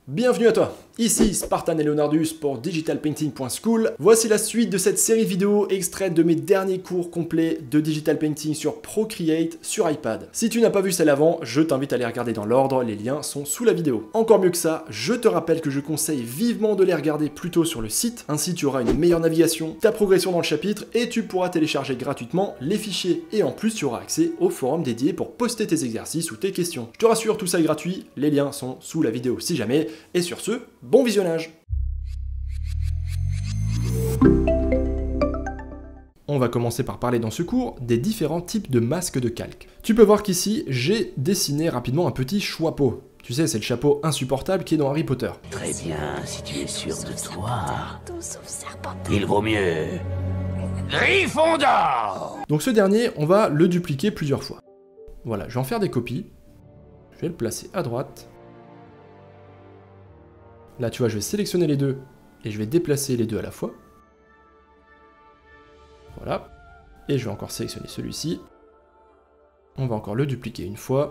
Bienvenue à toi, ici Spartan et Leonardus pour digitalpainting.school. Voici la suite de cette série vidéo extraite de mes derniers cours complets de Digital Painting sur Procreate sur iPad. Si tu n'as pas vu celle avant, je t'invite à les regarder dans l'ordre, les liens sont sous la vidéo. Encore mieux que ça, je te rappelle que je conseille vivement de les regarder plutôt sur le site, ainsi tu auras une meilleure navigation, ta progression dans le chapitre et tu pourras télécharger gratuitement les fichiers. Et en plus tu auras accès au forum dédié pour poster tes exercices ou tes questions. Je te rassure, tout ça est gratuit, les liens sont sous la vidéo si jamais. Et sur ce, bon visionnage! On va commencer par parler dans ce cours des différents types de masques de calque. Tu peux voir qu'ici, j'ai dessiné rapidement un petit chapeau. Tu sais, c'est le chapeau insupportable qui est dans Harry Potter. Très bien, si tu es sûr de toi, il vaut mieux Gryffondor. Donc ce dernier, on va le dupliquer plusieurs fois. Voilà, je vais en faire des copies. Je vais le placer à droite. Là, tu vois, je vais sélectionner les deux et je vais déplacer les deux à la fois. Voilà. Et je vais encore sélectionner celui-ci. On va encore le dupliquer une fois.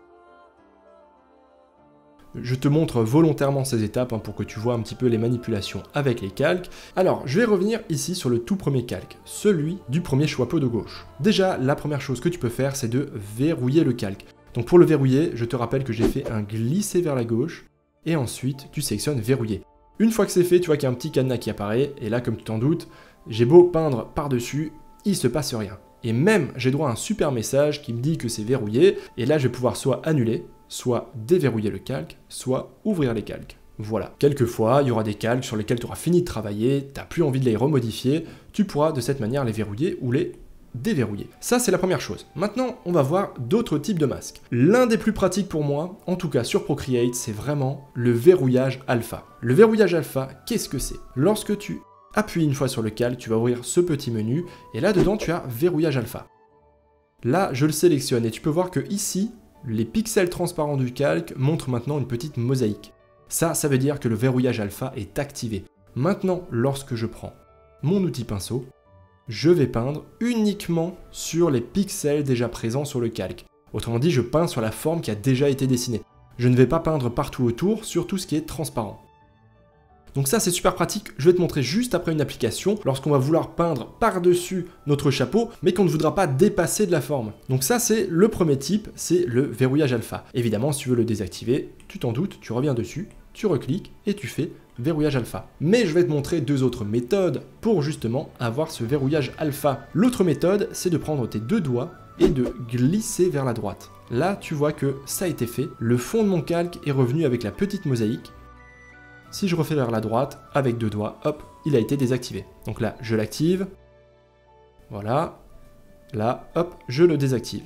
Je te montre volontairement ces étapes pour que tu vois un petit peu les manipulations avec les calques. Alors, je vais revenir ici sur le tout premier calque, celui du premier chapeau de gauche. Déjà, la première chose que tu peux faire, c'est de verrouiller le calque. Donc pour le verrouiller, je te rappelle que j'ai fait un glisser vers la gauche. Et ensuite, tu sélectionnes verrouiller. Une fois que c'est fait, tu vois qu'il y a un petit cadenas qui apparaît, et là, comme tu t'en doutes, j'ai beau peindre par-dessus, il se passe rien. Et même, j'ai droit à un super message qui me dit que c'est verrouillé, et là, je vais pouvoir soit annuler, soit déverrouiller le calque, soit ouvrir les calques. Voilà. Quelquefois, il y aura des calques sur lesquels tu auras fini de travailler, tu n'as plus envie de les remodifier, tu pourras de cette manière les verrouiller ou les déverrouiller. Ça, c'est la première chose. Maintenant, on va voir d'autres types de masques. L'un des plus pratiques pour moi, en tout cas sur Procreate, c'est vraiment le verrouillage alpha. Le verrouillage alpha, qu'est-ce que c'est? Lorsque tu appuies une fois sur le calque, tu vas ouvrir ce petit menu, et là-dedans, tu as verrouillage alpha. Là, je le sélectionne, et tu peux voir que ici, les pixels transparents du calque montrent maintenant une petite mosaïque. Ça veut dire que le verrouillage alpha est activé. Maintenant, lorsque je prends mon outil pinceau, je vais peindre uniquement sur les pixels déjà présents sur le calque. Autrement dit, je peins sur la forme qui a déjà été dessinée. Je ne vais pas peindre partout autour sur tout ce qui est transparent. Donc ça, c'est super pratique. Je vais te montrer juste après une application, lorsqu'on va vouloir peindre par-dessus notre chapeau, mais qu'on ne voudra pas dépasser de la forme. Donc ça, c'est le premier type, c'est le verrouillage alpha. Évidemment, si tu veux le désactiver, tu t'en doutes, tu reviens dessus, tu recliques et tu fais verrouillage alpha. Mais je vais te montrer deux autres méthodes pour justement avoir ce verrouillage alpha. L'autre méthode, c'est de prendre tes deux doigts et de glisser vers la droite. Là, tu vois que ça a été fait. Le fond de mon calque est revenu avec la petite mosaïque. Si je refais vers la droite, avec deux doigts, hop, il a été désactivé. Donc là, je l'active. Voilà. Là, hop, je le désactive.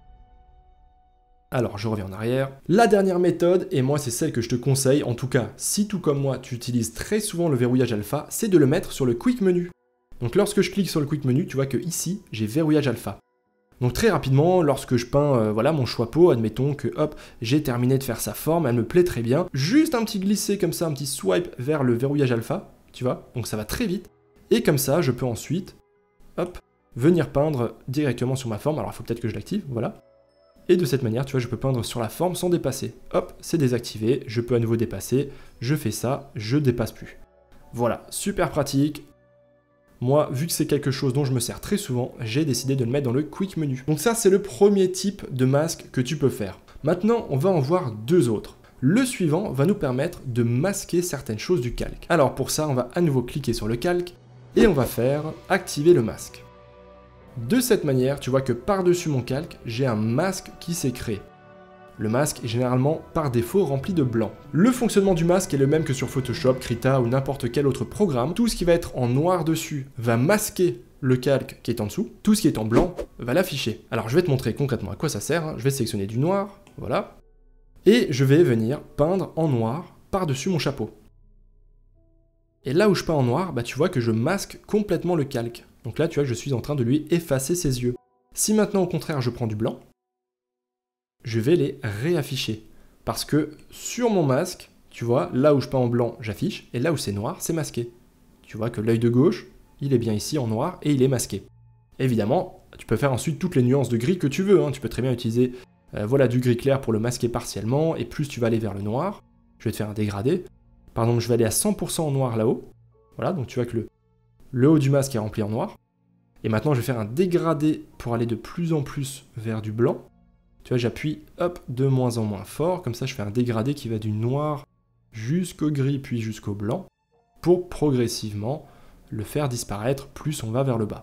Alors, je reviens en arrière. La dernière méthode, et moi c'est celle que je te conseille, en tout cas, si tout comme moi, tu utilises très souvent le verrouillage alpha, c'est de le mettre sur le quick menu. Donc lorsque je clique sur le quick menu, tu vois que ici, j'ai verrouillage alpha. Donc très rapidement, lorsque je peins voilà, mon chapeau, admettons que hop, j'ai terminé de faire sa forme, elle me plaît très bien. Juste un petit glisser comme ça, un petit swipe vers le verrouillage alpha, tu vois, donc ça va très vite. Et comme ça, je peux ensuite, hop, venir peindre directement sur ma forme. Alors il faut peut-être que je l'active, voilà. Et de cette manière, tu vois, je peux peindre sur la forme sans dépasser. Hop, c'est désactivé, je peux à nouveau dépasser, je fais ça, je dépasse plus. Voilà, super pratique. Moi, vu que c'est quelque chose dont je me sers très souvent, j'ai décidé de le mettre dans le quick menu. Donc ça, c'est le premier type de masque que tu peux faire. Maintenant, on va en voir deux autres. Le suivant va nous permettre de masquer certaines choses du calque. Alors pour ça, on va à nouveau cliquer sur le calque et on va faire activer le masque. De cette manière, tu vois que par-dessus mon calque, j'ai un masque qui s'est créé. Le masque est généralement par défaut rempli de blanc. Le fonctionnement du masque est le même que sur Photoshop, Krita ou n'importe quel autre programme. Tout ce qui va être en noir dessus va masquer le calque qui est en dessous. Tout ce qui est en blanc va l'afficher. Alors je vais te montrer concrètement à quoi ça sert. Je vais sélectionner du noir, voilà. Et je vais venir peindre en noir par-dessus mon chapeau. Et là où je peins en noir, tu vois que je masque complètement le calque. Donc là, tu vois que je suis en train de lui effacer ses yeux. Si maintenant, au contraire, je prends du blanc, je vais les réafficher. Parce que sur mon masque, tu vois, là où je peins en blanc, j'affiche, et là où c'est noir, c'est masqué. Tu vois que l'œil de gauche, il est bien ici en noir, et il est masqué. Évidemment, tu peux faire ensuite toutes les nuances de gris que tu veux. Tu peux très bien utiliser voilà, du gris clair pour le masquer partiellement, et plus tu vas aller vers le noir, je vais te faire un dégradé. Par exemple, je vais aller à 100% en noir là-haut. Voilà, donc tu vois que le haut du masque est rempli en noir. Et maintenant, je vais faire un dégradé pour aller de plus en plus vers du blanc. Tu vois, j'appuie, hop, de moins en moins fort. Comme ça, je fais un dégradé qui va du noir jusqu'au gris, puis jusqu'au blanc, pour progressivement le faire disparaître plus on va vers le bas.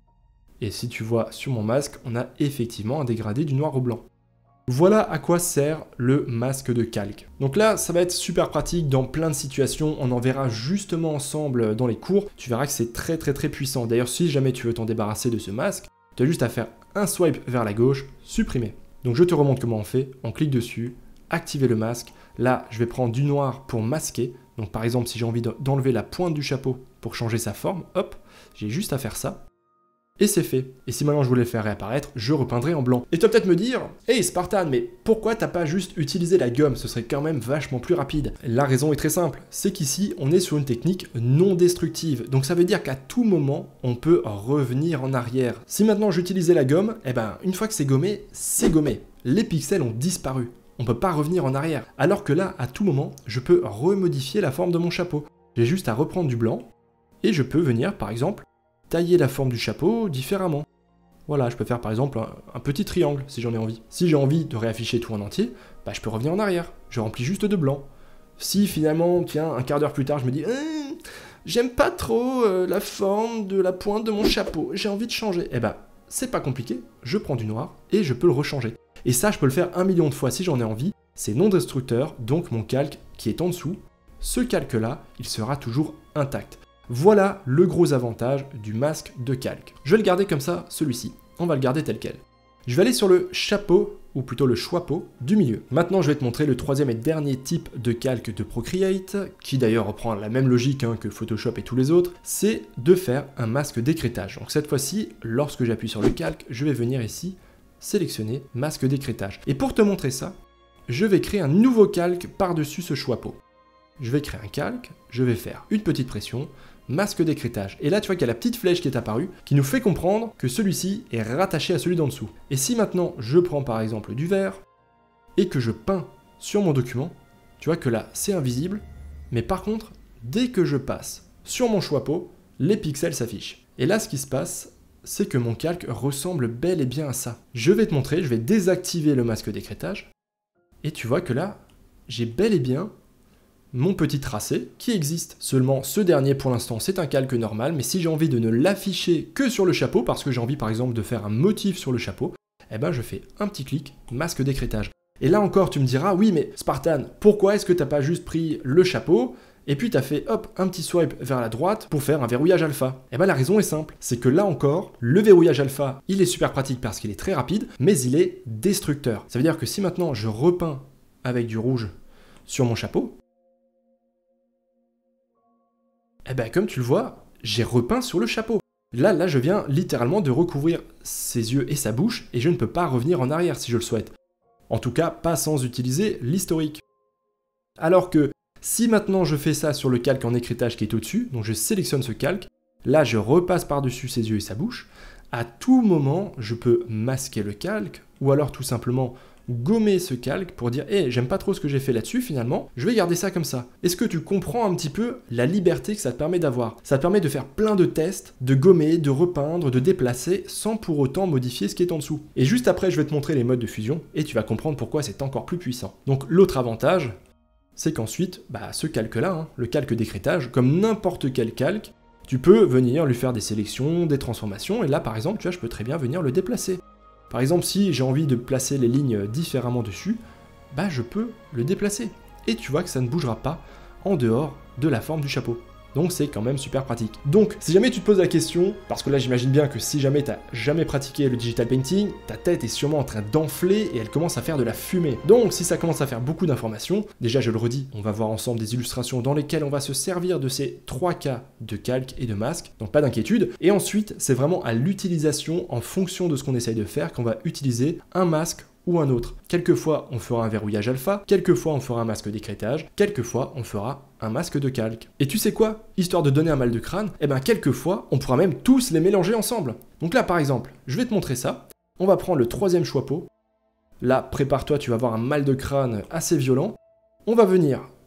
Et si tu vois sur mon masque, on a effectivement un dégradé du noir au blanc. Voilà à quoi sert le masque de calque. Donc là, ça va être super pratique dans plein de situations, on en verra justement ensemble dans les cours, tu verras que c'est très puissant. D'ailleurs, si jamais tu veux t'en débarrasser de ce masque, tu as juste à faire un swipe vers la gauche, supprimer. Donc je te remontre comment on fait, on clique dessus, activer le masque. Là, je vais prendre du noir pour masquer. Donc par exemple, si j'ai envie d'enlever la pointe du chapeau pour changer sa forme, hop, j'ai juste à faire ça. Et c'est fait. Et si maintenant je voulais le faire réapparaître, je repeindrai en blanc. Et tu vas peut-être me dire, hey Spartan, mais pourquoi t'as pas juste utilisé la gomme? Ce serait quand même vachement plus rapide. La raison est très simple, c'est qu'ici, on est sur une technique non destructive. Donc ça veut dire qu'à tout moment, on peut revenir en arrière. Si maintenant j'utilisais la gomme, eh ben, une fois que c'est gommé, c'est gommé. Les pixels ont disparu. On peut pas revenir en arrière. Alors que là, à tout moment, je peux remodifier la forme de mon chapeau. J'ai juste à reprendre du blanc, et je peux venir, par exemple, tailler la forme du chapeau différemment. Voilà, je peux faire par exemple un petit triangle si j'en ai envie. Si j'ai envie de réafficher tout en entier, bah, je peux revenir en arrière. Je remplis juste de blanc. Si finalement, tiens, un quart d'heure plus tard, je me dis j'aime pas trop la forme de la pointe de mon chapeau, j'ai envie de changer. Eh ben, c'est pas compliqué, je prends du noir et je peux le rechanger. Et ça, je peux le faire 1 million de fois si j'en ai envie. C'est non destructeur, donc mon calque qui est en dessous, ce calque-là, il sera toujours intact. Voilà le gros avantage du masque de calque. Je vais le garder comme ça, celui-ci. On va le garder tel quel. Je vais aller sur le chapeau, ou plutôt le chapeau, du milieu. Maintenant, je vais te montrer le troisième et dernier type de calque de Procreate, qui d'ailleurs reprend la même logique que Photoshop et tous les autres, c'est de faire un masque d'écrêtage. Donc cette fois-ci, lorsque j'appuie sur le calque, je vais venir ici, sélectionner masque d'écrêtage. Et pour te montrer ça, je vais créer un nouveau calque par-dessus ce chapeau. Je vais créer un calque, je vais faire une petite pression, masque d'écrêtage. Et là, tu vois qu'il y a la petite flèche qui est apparue, qui nous fait comprendre que celui-ci est rattaché à celui d'en dessous. Et si maintenant, je prends par exemple du vert, et que je peins sur mon document, tu vois que là, c'est invisible, mais par contre, dès que je passe sur mon chapeau, les pixels s'affichent. Et là, ce qui se passe, c'est que mon calque ressemble bel et bien à ça. Je vais te montrer, je vais désactiver le masque d'écrêtage, et tu vois que là, j'ai bel et bien mon petit tracé qui existe. Seulement ce dernier pour l'instant c'est un calque normal, mais si j'ai envie de ne l'afficher que sur le chapeau, parce que j'ai envie par exemple de faire un motif sur le chapeau, eh ben je fais un petit clic, masque d'écrêtage. Et là encore tu me diras, oui mais Spartan, pourquoi est-ce que t'as pas juste pris le chapeau et puis t'as fait hop un petit swipe vers la droite pour faire un verrouillage alpha? Eh ben la raison est simple, c'est que là encore, le verrouillage alpha, il est super pratique parce qu'il est très rapide, mais il est destructeur. Ça veut dire que si maintenant je repeins avec du rouge sur mon chapeau, eh ben comme tu le vois, j'ai repeint sur le chapeau. Là, je viens littéralement de recouvrir ses yeux et sa bouche, et je ne peux pas revenir en arrière si je le souhaite. En tout cas, pas sans utiliser l'historique. Alors que, si maintenant je fais ça sur le calque en écrêtage qui est au-dessus, donc je sélectionne ce calque, là je repasse par-dessus ses yeux et sa bouche, à tout moment, je peux masquer le calque, ou alors tout simplement gommer ce calque pour dire hey, j'aime pas trop ce que j'ai fait là-dessus finalement, je vais garder ça comme ça. Est-ce que tu comprends un petit peu la liberté que ça te permet d'avoir? Ça te permet de faire plein de tests, de gommer, de repeindre, de déplacer sans pour autant modifier ce qui est en dessous. Et juste après je vais te montrer les modes de fusion et tu vas comprendre pourquoi c'est encore plus puissant. Donc l'autre avantage, c'est qu'ensuite, ce calque-là, le calque d'écrêtage, comme n'importe quel calque, tu peux venir lui faire des sélections, des transformations, et là par exemple, tu vois, je peux très bien venir le déplacer. Par exemple, si j'ai envie de placer les lignes différemment dessus, je peux le déplacer. Et tu vois que ça ne bougera pas en dehors de la forme du chapeau. Donc c'est quand même super pratique. Donc si jamais tu te poses la question, parce que là j'imagine bien que si jamais t'as jamais pratiqué le digital painting, ta tête est sûrement en train d'enfler et elle commence à faire de la fumée. Donc si ça commence à faire beaucoup d'informations, déjà je le redis, on va voir ensemble des illustrations dans lesquelles on va se servir de ces 3 cas de calque et de masque, donc pas d'inquiétude. Et ensuite c'est vraiment à l'utilisation en fonction de ce qu'on essaye de faire qu'on va utiliser un masque ou un autre. Quelquefois, on fera un verrouillage alpha, quelquefois on fera un masque d'écrêtage, quelquefois on fera un masque de calque. Et tu sais quoi? Histoire de donner un mal de crâne, quelquefois, on pourra même tous les mélanger ensemble. Donc là, par exemple, je vais te montrer ça. On va prendre le 3e chapeau. Là, prépare-toi, tu vas avoir un mal de crâne assez violent. On va venir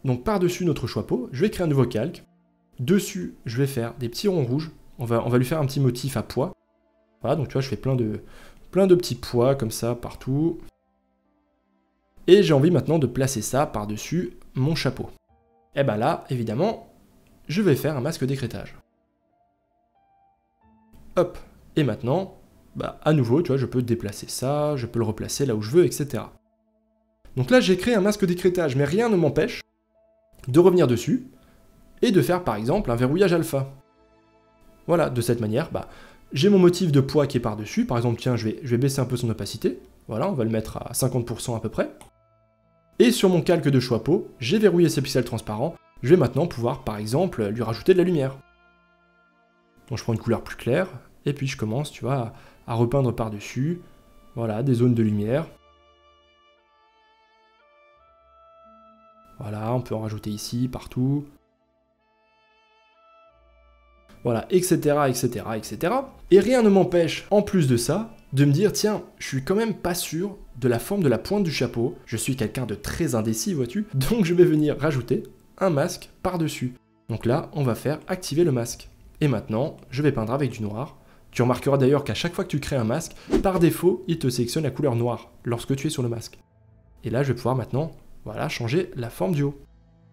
donc par-dessus notre chapeau, je vais créer un nouveau calque. Dessus, je vais faire des petits ronds rouges. On va lui faire un petit motif à pois. Voilà, donc tu vois, je fais plein de petits pois comme ça partout. Et j'ai envie maintenant de placer ça par-dessus mon chapeau. Et ben là, évidemment, je vais faire un masque d'écrêtage. Hop, et maintenant, bah, à nouveau, tu vois, je peux déplacer ça, je peux le replacer là où je veux, etc. Donc là, j'ai créé un masque d'écrêtage, mais rien ne m'empêche de revenir dessus et de faire par exemple un verrouillage alpha. Voilà, de cette manière, bah, j'ai mon motif de poids qui est par-dessus. Par exemple, tiens, je vais baisser un peu son opacité. Voilà, on va le mettre à 50% à peu près. Et sur mon calque de chapeau, j'ai verrouillé ces pixels transparents. Je vais maintenant pouvoir, par exemple, lui rajouter de la lumière. Donc je prends une couleur plus claire, et puis je commence, tu vois, à repeindre par-dessus. Voilà, des zones de lumière. Voilà, on peut en rajouter ici, partout. Voilà, etc., etc., etc. Et rien ne m'empêche, en plus de ça, de me dire, tiens, je suis quand même pas sûr de la forme de la pointe du chapeau. Je suis quelqu'un de très indécis, vois-tu. Donc je vais venir rajouter un masque par-dessus. Donc là, on va faire activer le masque. Et maintenant, je vais peindre avec du noir. Tu remarqueras d'ailleurs qu'à chaque fois que tu crées un masque, par défaut, il te sélectionne la couleur noire lorsque tu es sur le masque. Et là, je vais pouvoir maintenant, voilà, changer la forme du haut.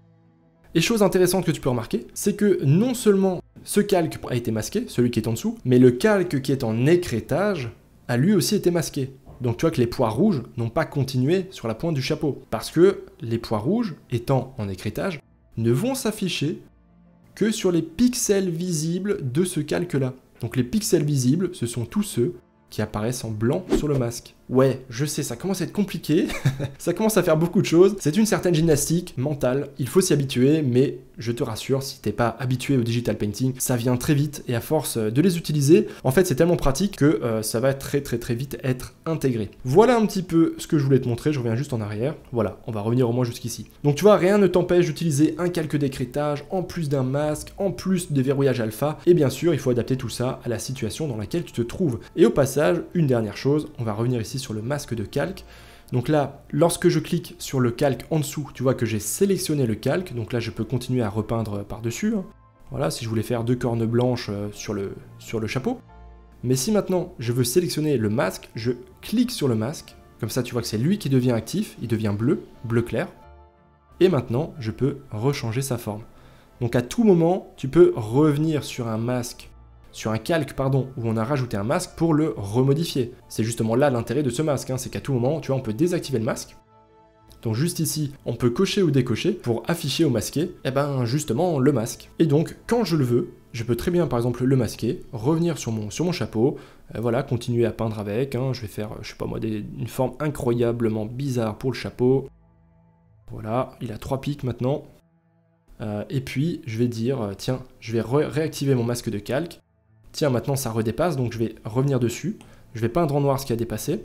Et chose intéressante que tu peux remarquer, c'est que non seulement ce calque a été masqué, celui qui est en dessous, mais le calque qui est en écrêtage a lui aussi été masqué. Donc tu vois que les pois rouges n'ont pas continué sur la pointe du chapeau, parce que les pois rouges, étant en écrêtage, ne vont s'afficher que sur les pixels visibles de ce calque-là. Donc les pixels visibles, ce sont tous ceux qui apparaissent en blanc sur le masque. Ouais, je sais, ça commence à être compliqué, ça commence à faire beaucoup de choses, c'est une certaine gymnastique mentale, il faut s'y habituer, mais je te rassure, si t'es pas habitué au digital painting, ça vient très vite, et à force de les utiliser, en fait c'est tellement pratique que ça va très vite être intégré. Voilà un petit peu ce que je voulais te montrer, je reviens juste en arrière, voilà, on va revenir au moins jusqu'ici. Donc tu vois, rien ne t'empêche d'utiliser un calque d'écrêtage, en plus d'un masque, en plus des verrouillages alpha, et bien sûr, il faut adapter tout ça à la situation dans laquelle tu te trouves. Et au passage, une dernière chose, on va revenir ici sur le masque de calque. Donc là, lorsque je clique sur le calque en dessous, tu vois que j'ai sélectionné le calque, donc là je peux continuer à repeindre par-dessus. Voilà, si je voulais faire 2 cornes blanches sur le chapeau. Mais si maintenant je veux sélectionner le masque, je clique sur le masque, comme ça tu vois que c'est lui qui devient actif, il devient bleu clair. Et maintenant, je peux rechanger sa forme. Donc à tout moment, tu peux revenir sur un masque, sur un calque, pardon, où on a rajouté un masque pour le remodifier. C'est justement là l'intérêt de ce masque, c'est qu'à tout moment, tu vois, on peut désactiver le masque. Donc juste ici, on peut cocher ou décocher pour afficher ou masquer, et ben justement le masque. Et donc, quand je le veux, je peux très bien par exemple le masquer, revenir sur mon chapeau, voilà, continuer à peindre avec, je vais faire, je sais pas moi, une forme incroyablement bizarre pour le chapeau. Voilà, il a 3 pics maintenant. Et puis, je vais dire, tiens, je vais réactiver mon masque de calque. Tiens, maintenant ça redépasse, donc je vais revenir dessus. Je vais peindre en noir ce qui a dépassé.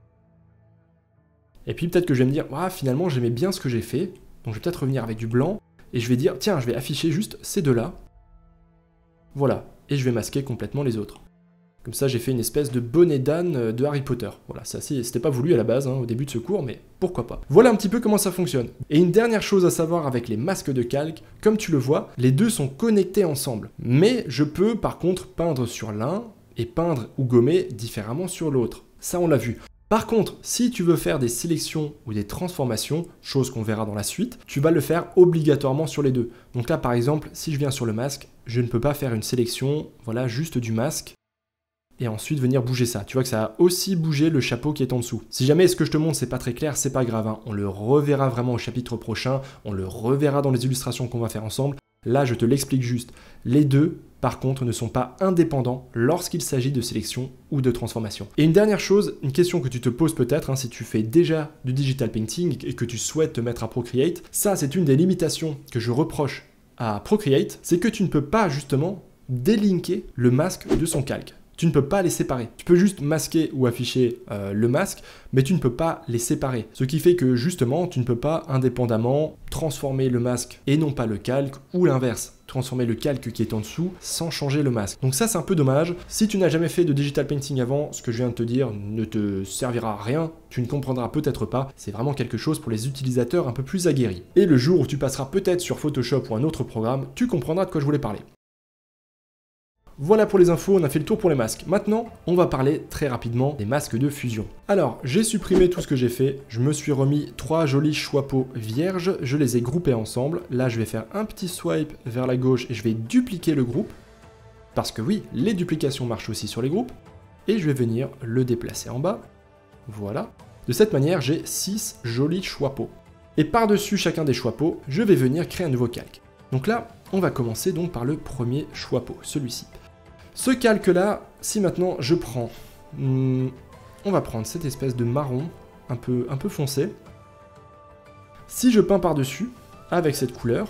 Et puis peut-être que je vais me dire, ah, finalement j'aimais bien ce que j'ai fait. Donc je vais peut-être revenir avec du blanc. Et je vais dire, tiens, je vais afficher juste ces deux-là. Voilà. Et je vais masquer complètement les autres. Comme ça, j'ai fait une espèce de bonnet d'âne de Harry Potter. Voilà, ça c'était pas voulu à la base, au début de ce cours, mais pourquoi pas. Voilà un petit peu comment ça fonctionne. Et une dernière chose à savoir avec les masques de calque, comme tu le vois, les deux sont connectés ensemble. Mais je peux par contre peindre sur l'un et peindre ou gommer différemment sur l'autre. Ça, on l'a vu. Par contre, si tu veux faire des sélections ou des transformations, chose qu'on verra dans la suite, tu vas le faire obligatoirement sur les deux. Donc là, par exemple, si je viens sur le masque, je ne peux pas faire une sélection, voilà, juste du masque, et ensuite venir bouger ça. Tu vois que ça a aussi bougé le chapeau qui est en dessous. Si jamais ce que je te montre c'est pas très clair, c'est pas grave, on le reverra vraiment au chapitre prochain, on le reverra dans les illustrations qu'on va faire ensemble. Là, je te l'explique juste. Les deux, par contre, ne sont pas indépendants lorsqu'il s'agit de sélection ou de transformation. Et une dernière chose, une question que tu te poses peut-être, si tu fais déjà du digital painting et que tu souhaites te mettre à Procreate, ça c'est une des limitations que je reproche à Procreate, c'est que tu ne peux pas justement délinker le masque de son calque. Tu ne peux pas les séparer. Tu peux juste masquer ou afficher le masque, mais tu ne peux pas les séparer. Ce qui fait que justement, tu ne peux pas indépendamment transformer le masque et non pas le calque, ou l'inverse. transformer le calque qui est en dessous sans changer le masque. Donc ça c'est un peu dommage. Si tu n'as jamais fait de digital painting avant, ce que je viens de te dire ne te servira à rien, tu ne comprendras peut-être pas, c'est vraiment quelque chose pour les utilisateurs un peu plus aguerris. Et le jour où tu passeras peut-être sur Photoshop ou un autre programme, tu comprendras de quoi je voulais parler. Voilà pour les infos, on a fait le tour pour les masques. Maintenant, on va parler très rapidement des masques de fusion. Alors, j'ai supprimé tout ce que j'ai fait, je me suis remis 3 jolis chapeaux vierges, je les ai groupés ensemble. Là, je vais faire un petit swipe vers la gauche et je vais dupliquer le groupe. Parce que oui, les duplications marchent aussi sur les groupes. Et je vais venir le déplacer en bas. Voilà. De cette manière, j'ai 6 jolis chapeaux. Et par-dessus chacun des chapeaux, je vais venir créer un nouveau calque. Donc là, on va commencer donc par le premier chapeau, celui-ci. Ce calque-là, si maintenant je prends... on va prendre cette espèce de marron un peu foncé. Si je peins par-dessus, avec cette couleur,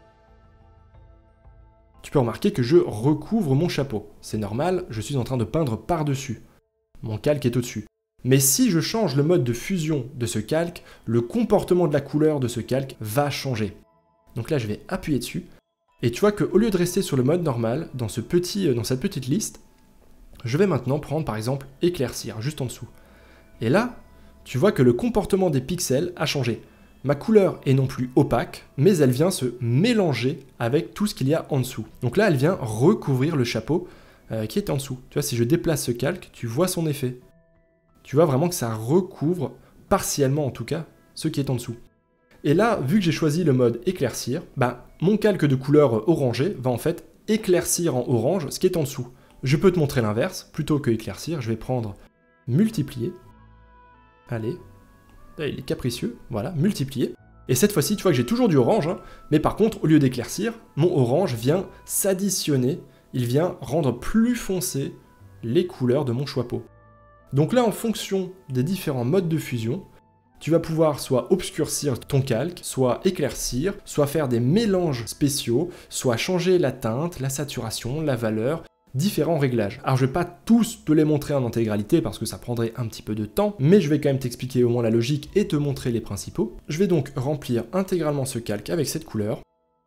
tu peux remarquer que je recouvre mon chapeau. C'est normal, je suis en train de peindre par-dessus. Mon calque est au-dessus. Mais si je change le mode de fusion de ce calque, le comportement de la couleur de ce calque va changer. Donc là, je vais appuyer dessus. Et tu vois qu'au lieu de rester sur le mode normal, dans cette petite liste, je vais maintenant prendre par exemple éclaircir, juste en dessous. Et là, tu vois que le comportement des pixels a changé. Ma couleur est non plus opaque, mais elle vient se mélanger avec tout ce qu'il y a en dessous. Donc là, elle vient recouvrir le chapeau qui est en dessous. Tu vois, si je déplace ce calque, tu vois son effet. Tu vois vraiment que ça recouvre, partiellement en tout cas, ce qui est en dessous. Et là, vu que j'ai choisi le mode éclaircir, mon calque de couleur orangée va en fait éclaircir en orange ce qui est en dessous. Je peux te montrer l'inverse, plutôt que éclaircir, je vais prendre multiplier. Allez, là, il est capricieux, voilà, multiplier. Et cette fois-ci, tu vois que j'ai toujours du orange, hein, mais par contre, au lieu d'éclaircir, mon orange vient s'additionner, il vient rendre plus foncé les couleurs de mon chapeau. Donc là, en fonction des différents modes de fusion, tu vas pouvoir soit obscurcir ton calque, soit éclaircir, soit faire des mélanges spéciaux, soit changer la teinte, la saturation, la valeur, différents réglages. Alors je ne vais pas tous te les montrer en intégralité parce que ça prendrait un petit peu de temps, mais je vais quand même t'expliquer au moins la logique et te montrer les principaux. Je vais donc remplir intégralement ce calque avec cette couleur.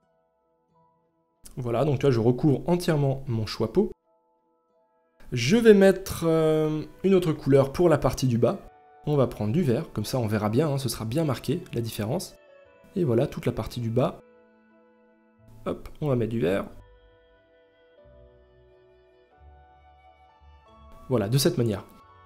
Voilà, donc tu vois, je recouvre entièrement mon chapeau. Je vais mettre une autre couleur pour la partie du bas. On va prendre du vert, comme ça on verra bien, hein, ce sera bien marqué, la différence. Et voilà, toute la partie du bas. Hop, on va mettre du vert. Voilà, de cette manière.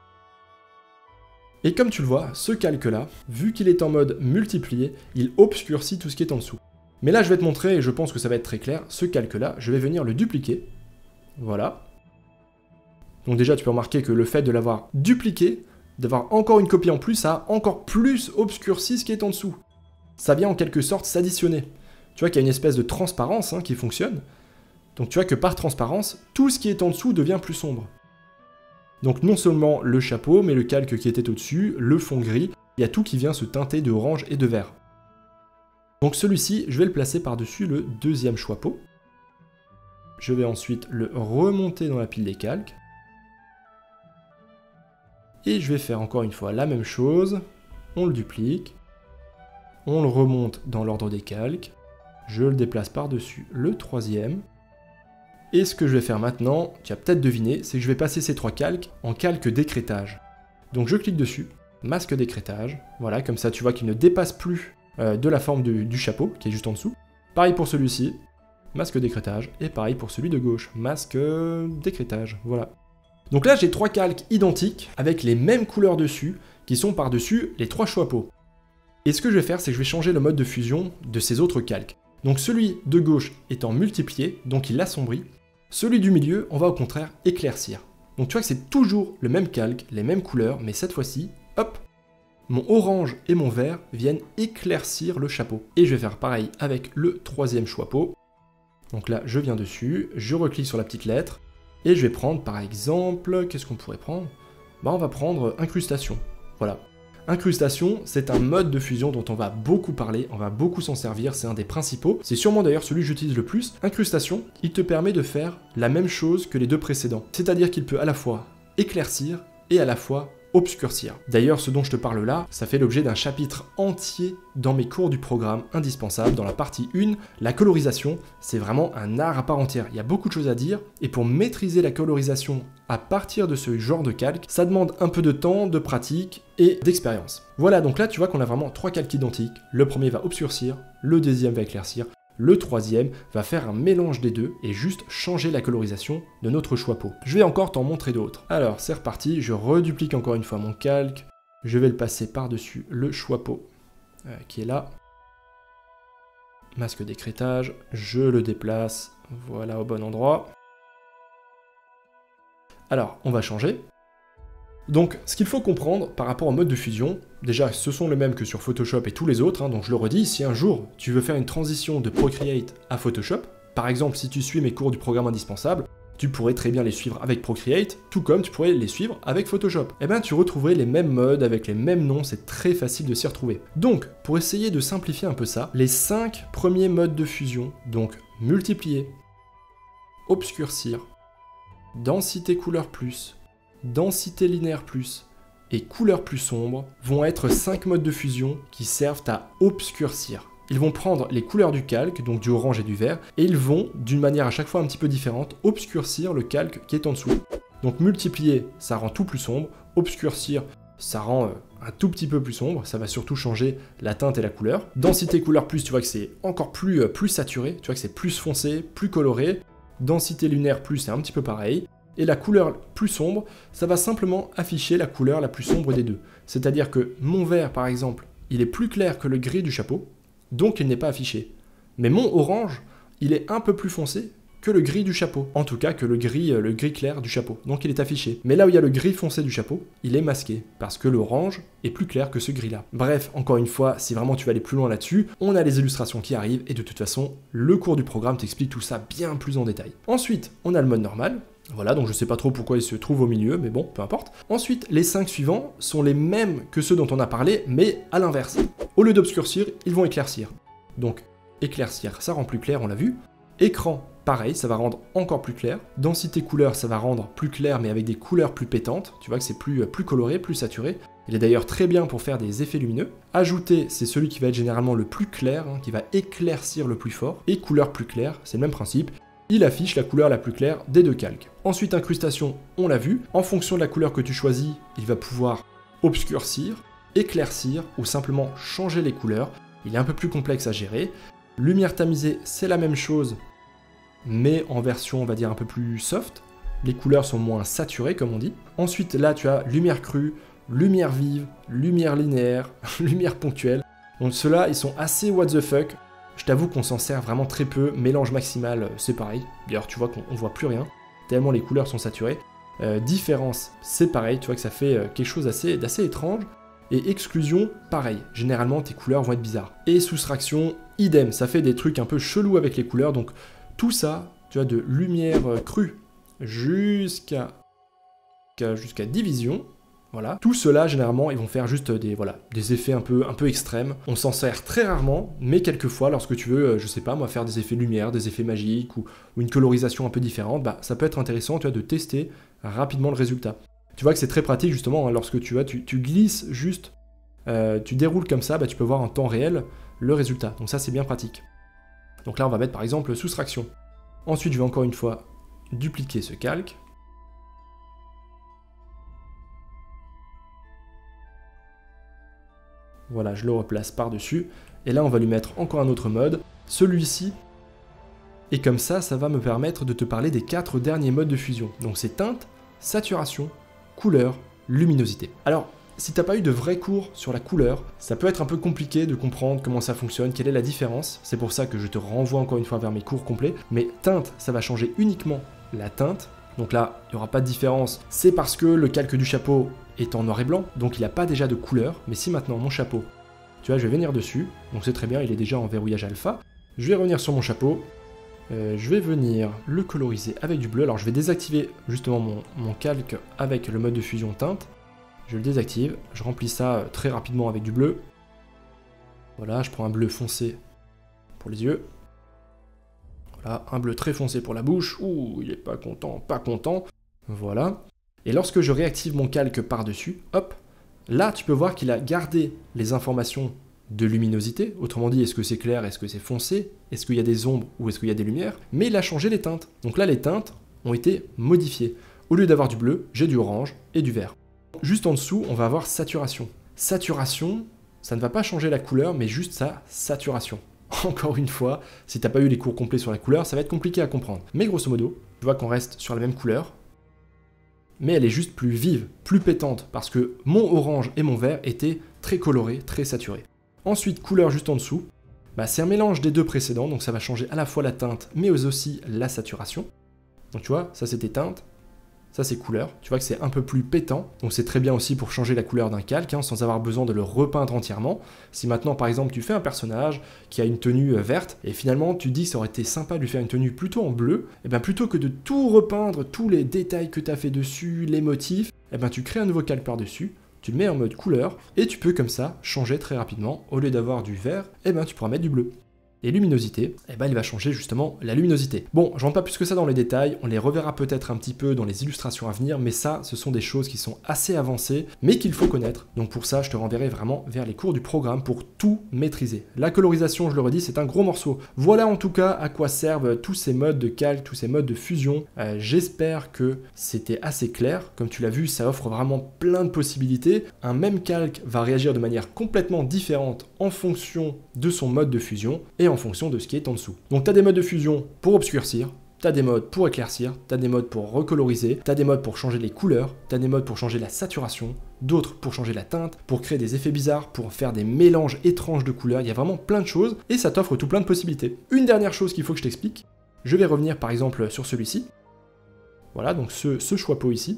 Et comme tu le vois, ce calque-là, vu qu'il est en mode multiplié, il obscurcit tout ce qui est en dessous. Mais là, je vais te montrer, et je pense que ça va être très clair, ce calque-là, je vais venir le dupliquer. Voilà. Donc déjà, tu peux remarquer que le fait de l'avoir dupliqué, d'avoir encore une copie en plus, ça a encore plus obscurci ce qui est en dessous. Ça vient en quelque sorte s'additionner. Tu vois qu'il y a une espèce de transparence qui fonctionne. Donc tu vois que par transparence, tout ce qui est en dessous devient plus sombre. Donc non seulement le chapeau, mais le calque qui était au-dessus, le fond gris, il y a tout qui vient se teinter de orange et de vert. Donc celui-ci, je vais le placer par-dessus le deuxième chapeau. Je vais ensuite le remonter dans la pile des calques. Et je vais faire encore une fois la même chose, on le duplique, on le remonte dans l'ordre des calques, je le déplace par-dessus le troisième, et ce que je vais faire maintenant, tu as peut-être deviné, c'est que je vais passer ces 3 calques en calque d'écrêtage. Donc je clique dessus, masque d'écrêtage, voilà, comme ça tu vois qu'il ne dépasse plus de la forme du chapeau, qui est juste en dessous. Pareil pour celui-ci, masque d'écrêtage, et pareil pour celui de gauche, masque d'écrêtage, voilà. Donc là, j'ai 3 calques identiques, avec les mêmes couleurs dessus, qui sont par-dessus les 3 chapeaux. Et ce que je vais faire, c'est que je vais changer le mode de fusion de ces autres calques. Donc celui de gauche étant multiplié, donc il assombrit. Celui du milieu, on va au contraire éclaircir. Donc tu vois que c'est toujours le même calque, les mêmes couleurs, mais cette fois-ci, hop, mon orange et mon vert viennent éclaircir le chapeau. Et je vais faire pareil avec le troisième chapeau. Donc là, je viens dessus, je reclique sur la petite lettre, et je vais prendre par exemple, qu'est-ce qu'on pourrait prendre? On va prendre incrustation, voilà. Incrustation, c'est un mode de fusion dont on va beaucoup parler, on va beaucoup s'en servir, c'est un des principaux. C'est sûrement d'ailleurs celui que j'utilise le plus. Incrustation, il te permet de faire la même chose que les deux précédents. C'est-à-dire qu'il peut à la fois éclaircir et à la fois obscurcir. D'ailleurs, ce dont je te parle là, ça fait l'objet d'un chapitre entier dans mes cours du programme indispensable. Dans la partie 1, la colorisation, c'est vraiment un art à part entière. Il y a beaucoup de choses à dire, et pour maîtriser la colorisation à partir de ce genre de calque, ça demande un peu de temps, de pratique et d'expérience. Voilà, donc là tu vois qu'on a vraiment 3 calques identiques. Le premier va obscurcir, le deuxième va éclaircir, le troisième va faire un mélange des deux et juste changer la colorisation de notre choix peau. Je vais encore t'en montrer d'autres. Alors c'est reparti, je reduplique encore une fois mon calque, je vais le passer par-dessus le choix peau qui est là. Masque d'écrêtage, je le déplace, voilà au bon endroit. Alors, on va changer. Donc, ce qu'il faut comprendre par rapport au mode de fusion, déjà, ce sont les mêmes que sur Photoshop et tous les autres, donc je le redis, si un jour tu veux faire une transition de Procreate à Photoshop, par exemple, si tu suis mes cours du programme indispensable, tu pourrais très bien les suivre avec Procreate, tout comme tu pourrais les suivre avec Photoshop. Eh bien, tu retrouverais les mêmes modes avec les mêmes noms, c'est très facile de s'y retrouver. Donc, pour essayer de simplifier un peu ça, les 5 premiers modes de fusion, donc multiplier, obscurcir, densité couleur plus, densité linéaire plus et couleur plus sombre vont être 5 modes de fusion qui servent à obscurcir. Ils vont prendre les couleurs du calque, donc du orange et du vert, et ils vont, d'une manière à chaque fois un petit peu différente, obscurcir le calque qui est en dessous. Donc multiplier, ça rend tout plus sombre, obscurcir, ça rend un tout petit peu plus sombre, ça va surtout changer la teinte et la couleur. Densité couleur plus, tu vois que c'est encore plus saturé, tu vois que c'est plus foncé, plus coloré. Densité lunaire plus, c'est un petit peu pareil. Et la couleur plus sombre, ça va simplement afficher la couleur la plus sombre des deux. C'est-à-dire que mon vert, par exemple, il est plus clair que le gris du chapeau, donc il n'est pas affiché. Mais mon orange, il est un peu plus foncé que le gris du chapeau. En tout cas, que le gris clair du chapeau. Donc il est affiché. Mais là où il y a le gris foncé du chapeau, il est masqué. Parce que l'orange est plus clair que ce gris-là. Bref, encore une fois, si vraiment tu veux aller plus loin là-dessus, on a les illustrations qui arrivent. Et de toute façon, le cours du programme t'explique tout ça bien plus en détail. Ensuite, on a le mode normal. Voilà, donc je sais pas trop pourquoi il se trouve au milieu, mais bon, peu importe. Ensuite, les 5 suivants sont les mêmes que ceux dont on a parlé, mais à l'inverse. Au lieu d'obscurcir, ils vont éclaircir. Donc, éclaircir, ça rend plus clair, on l'a vu. Écran, pareil, ça va rendre encore plus clair. Densité couleur, ça va rendre plus clair, mais avec des couleurs plus pétantes. Tu vois que c'est plus coloré, plus saturé. Il est d'ailleurs très bien pour faire des effets lumineux. Ajouter, c'est celui qui va être généralement le plus clair, qui va éclaircir le plus fort. Et couleur plus claire, c'est le même principe. Il affiche la couleur la plus claire des deux calques. Ensuite, incrustation, on l'a vu. En fonction de la couleur que tu choisis, il va pouvoir obscurcir, éclaircir ou simplement changer les couleurs. Il est un peu plus complexe à gérer. Lumière tamisée, c'est la même chose, mais en version, on va dire, un peu plus soft. Les couleurs sont moins saturées, comme on dit. Ensuite, là, tu as lumière crue, lumière vive, lumière linéaire, lumière ponctuelle. Donc ceux-là, ils sont assez what the fuck. Je t'avoue qu'on s'en sert vraiment très peu. Mélange maximal, c'est pareil. D'ailleurs, tu vois qu'on voit plus rien, tellement les couleurs sont saturées. Différence, c'est pareil. Tu vois que ça fait quelque chose d'assez étrange. Et exclusion, pareil. Généralement, tes couleurs vont être bizarres. Et soustraction, idem. Ça fait des trucs un peu chelous avec les couleurs. Donc, tout ça, tu vois, de lumière crue jusqu'à division. Voilà. Tout cela, généralement, ils vont faire juste des effets un peu extrêmes. On s'en sert très rarement, mais quelquefois, lorsque tu veux, je sais pas, moi, faire des effets lumière, des effets magiques ou une colorisation un peu différente, bah, ça peut être intéressant, tu vois, de tester rapidement le résultat. Tu vois que c'est très pratique, justement, lorsque tu glisses juste, tu déroules comme ça, bah, tu peux voir en temps réel le résultat. Donc ça, c'est bien pratique. Donc là, on va mettre, par exemple, soustraction. Ensuite, je vais encore une fois dupliquer ce calque. Voilà, je le replace par-dessus. Et là, on va lui mettre encore un autre mode, celui-ci. Et comme ça, ça va me permettre de te parler des 4 derniers modes de fusion. Donc c'est teinte, saturation, couleur, luminosité. Alors, si t'as pas eu de vrais cours sur la couleur, ça peut être un peu compliqué de comprendre comment ça fonctionne, quelle est la différence. C'est pour ça que je te renvoie encore une fois vers mes cours complets. Mais teinte, ça va changer uniquement la teinte. Donc là, il n'y aura pas de différence. C'est parce que le calque du chapeau est en noir et blanc, donc il n'a pas déjà de couleur. Mais si maintenant mon chapeau, tu vois, je vais venir dessus, donc c'est très bien, il est déjà en verrouillage alpha. Je vais revenir sur mon chapeau, je vais venir le coloriser avec du bleu. Alors je vais désactiver justement mon calque avec le mode de fusion teinte. Je le désactive, je remplis ça très rapidement avec du bleu. Voilà, je prends un bleu foncé pour les yeux. Voilà, un bleu très foncé pour la bouche. Ouh, il est pas content, pas content. Voilà. Et lorsque je réactive mon calque par-dessus, hop, là tu peux voir qu'il a gardé les informations de luminosité, autrement dit, est-ce que c'est clair, est-ce que c'est foncé, est-ce qu'il y a des ombres ou est-ce qu'il y a des lumières, mais il a changé les teintes. Donc là, les teintes ont été modifiées. Au lieu d'avoir du bleu, j'ai du orange et du vert. Juste en dessous, on va avoir saturation. Saturation, ça ne va pas changer la couleur, mais juste sa saturation. Encore une fois, si tu n'as pas eu les cours complets sur la couleur, ça va être compliqué à comprendre. Mais grosso modo, tu vois qu'on reste sur la même couleur, mais elle est juste plus vive, plus pétante, parce que mon orange et mon vert étaient très colorés, très saturés. Ensuite, couleur juste en dessous, c'est un mélange des deux précédents, donc ça va changer à la fois la teinte, mais aussi la saturation. Donc tu vois, ça c'était teinte, ça c'est couleur, tu vois que c'est un peu plus pétant, donc c'est très bien aussi pour changer la couleur d'un calque, sans avoir besoin de le repeindre entièrement. Si maintenant par exemple tu fais un personnage qui a une tenue verte, et finalement tu dis que ça aurait été sympa de lui faire une tenue plutôt en bleu, et bien plutôt que de tout repeindre, tous les détails que tu as fait dessus, les motifs, et bien tu crées un nouveau calque par-dessus, tu le mets en mode couleur, et tu peux comme ça changer très rapidement, au lieu d'avoir du vert, et ben tu pourras mettre du bleu. Et luminosité, il va changer justement la luminosité. Bon, je rentre pas plus que ça dans les détails, on les reverra peut-être un petit peu dans les illustrations à venir, mais ça, ce sont des choses qui sont assez avancées, mais qu'il faut connaître. Donc pour ça, je te renverrai vraiment vers les cours du programme pour tout maîtriser. La colorisation, je le redis, c'est un gros morceau. Voilà en tout cas à quoi servent tous ces modes de calque, tous ces modes de fusion. J'espère que c'était assez clair. Comme tu l'as vu, ça offre vraiment plein de possibilités. Un même calque va réagir de manière complètement différente en fonction de son mode de fusion et en fonction de ce qui est en dessous. Donc tu as des modes de fusion pour obscurcir, tu as des modes pour éclaircir, tu as des modes pour recoloriser, tu as des modes pour changer les couleurs, tu as des modes pour changer la saturation, d'autres pour changer la teinte, pour créer des effets bizarres, pour faire des mélanges étranges de couleurs, il y a vraiment plein de choses et ça t'offre tout plein de possibilités. Une dernière chose qu'il faut que je t'explique, je vais revenir par exemple sur celui-ci. Voilà, donc ce choix-peau ici.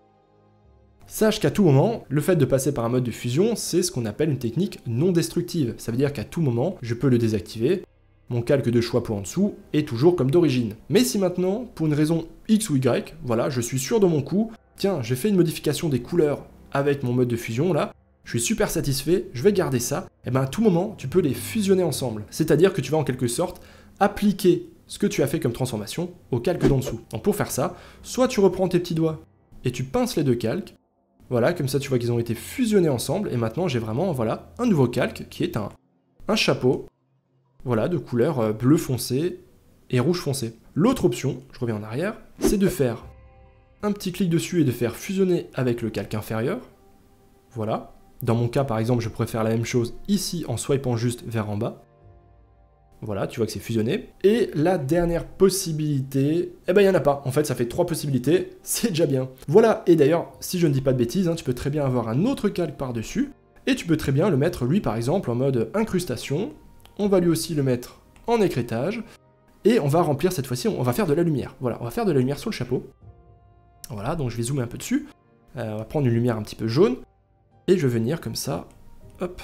Sache qu'à tout moment, le fait de passer par un mode de fusion, c'est ce qu'on appelle une technique non destructive. Ça veut dire qu'à tout moment, je peux le désactiver, mon calque de choix-peau en dessous est toujours comme d'origine. Mais si maintenant, pour une raison X ou Y, voilà, je suis sûr de mon coup, tiens, j'ai fait une modification des couleurs avec mon mode de fusion là, je suis super satisfait, je vais garder ça, et bien à tout moment, tu peux les fusionner ensemble. C'est-à-dire que tu vas en quelque sorte appliquer ce que tu as fait comme transformation au calque d'en dessous. Donc pour faire ça, soit tu reprends tes petits doigts et tu pinces les deux calques, voilà, comme ça tu vois qu'ils ont été fusionnés ensemble, et maintenant j'ai vraiment, voilà, un nouveau calque qui est un chapeau, voilà, de couleur bleu foncé et rouge foncé. L'autre option, je reviens en arrière, c'est de faire un petit clic dessus et de faire fusionner avec le calque inférieur, voilà. Dans mon cas, par exemple, je pourrais faire la même chose ici en swipant juste vers en bas. Voilà, tu vois que c'est fusionné. Et la dernière possibilité, il n'y en a pas. En fait, ça fait 3 possibilités, c'est déjà bien. Voilà, et d'ailleurs, si je ne dis pas de bêtises, tu peux très bien avoir un autre calque par-dessus, et tu peux très bien le mettre, lui, par exemple, en mode incrustation. On va lui aussi le mettre en écrêtage, et on va remplir cette fois-ci, on va faire de la lumière. Voilà, on va faire de la lumière sur le chapeau. Voilà, donc je vais zoomer un peu dessus. On va prendre une lumière un petit peu jaune, et je vais venir comme ça, hop,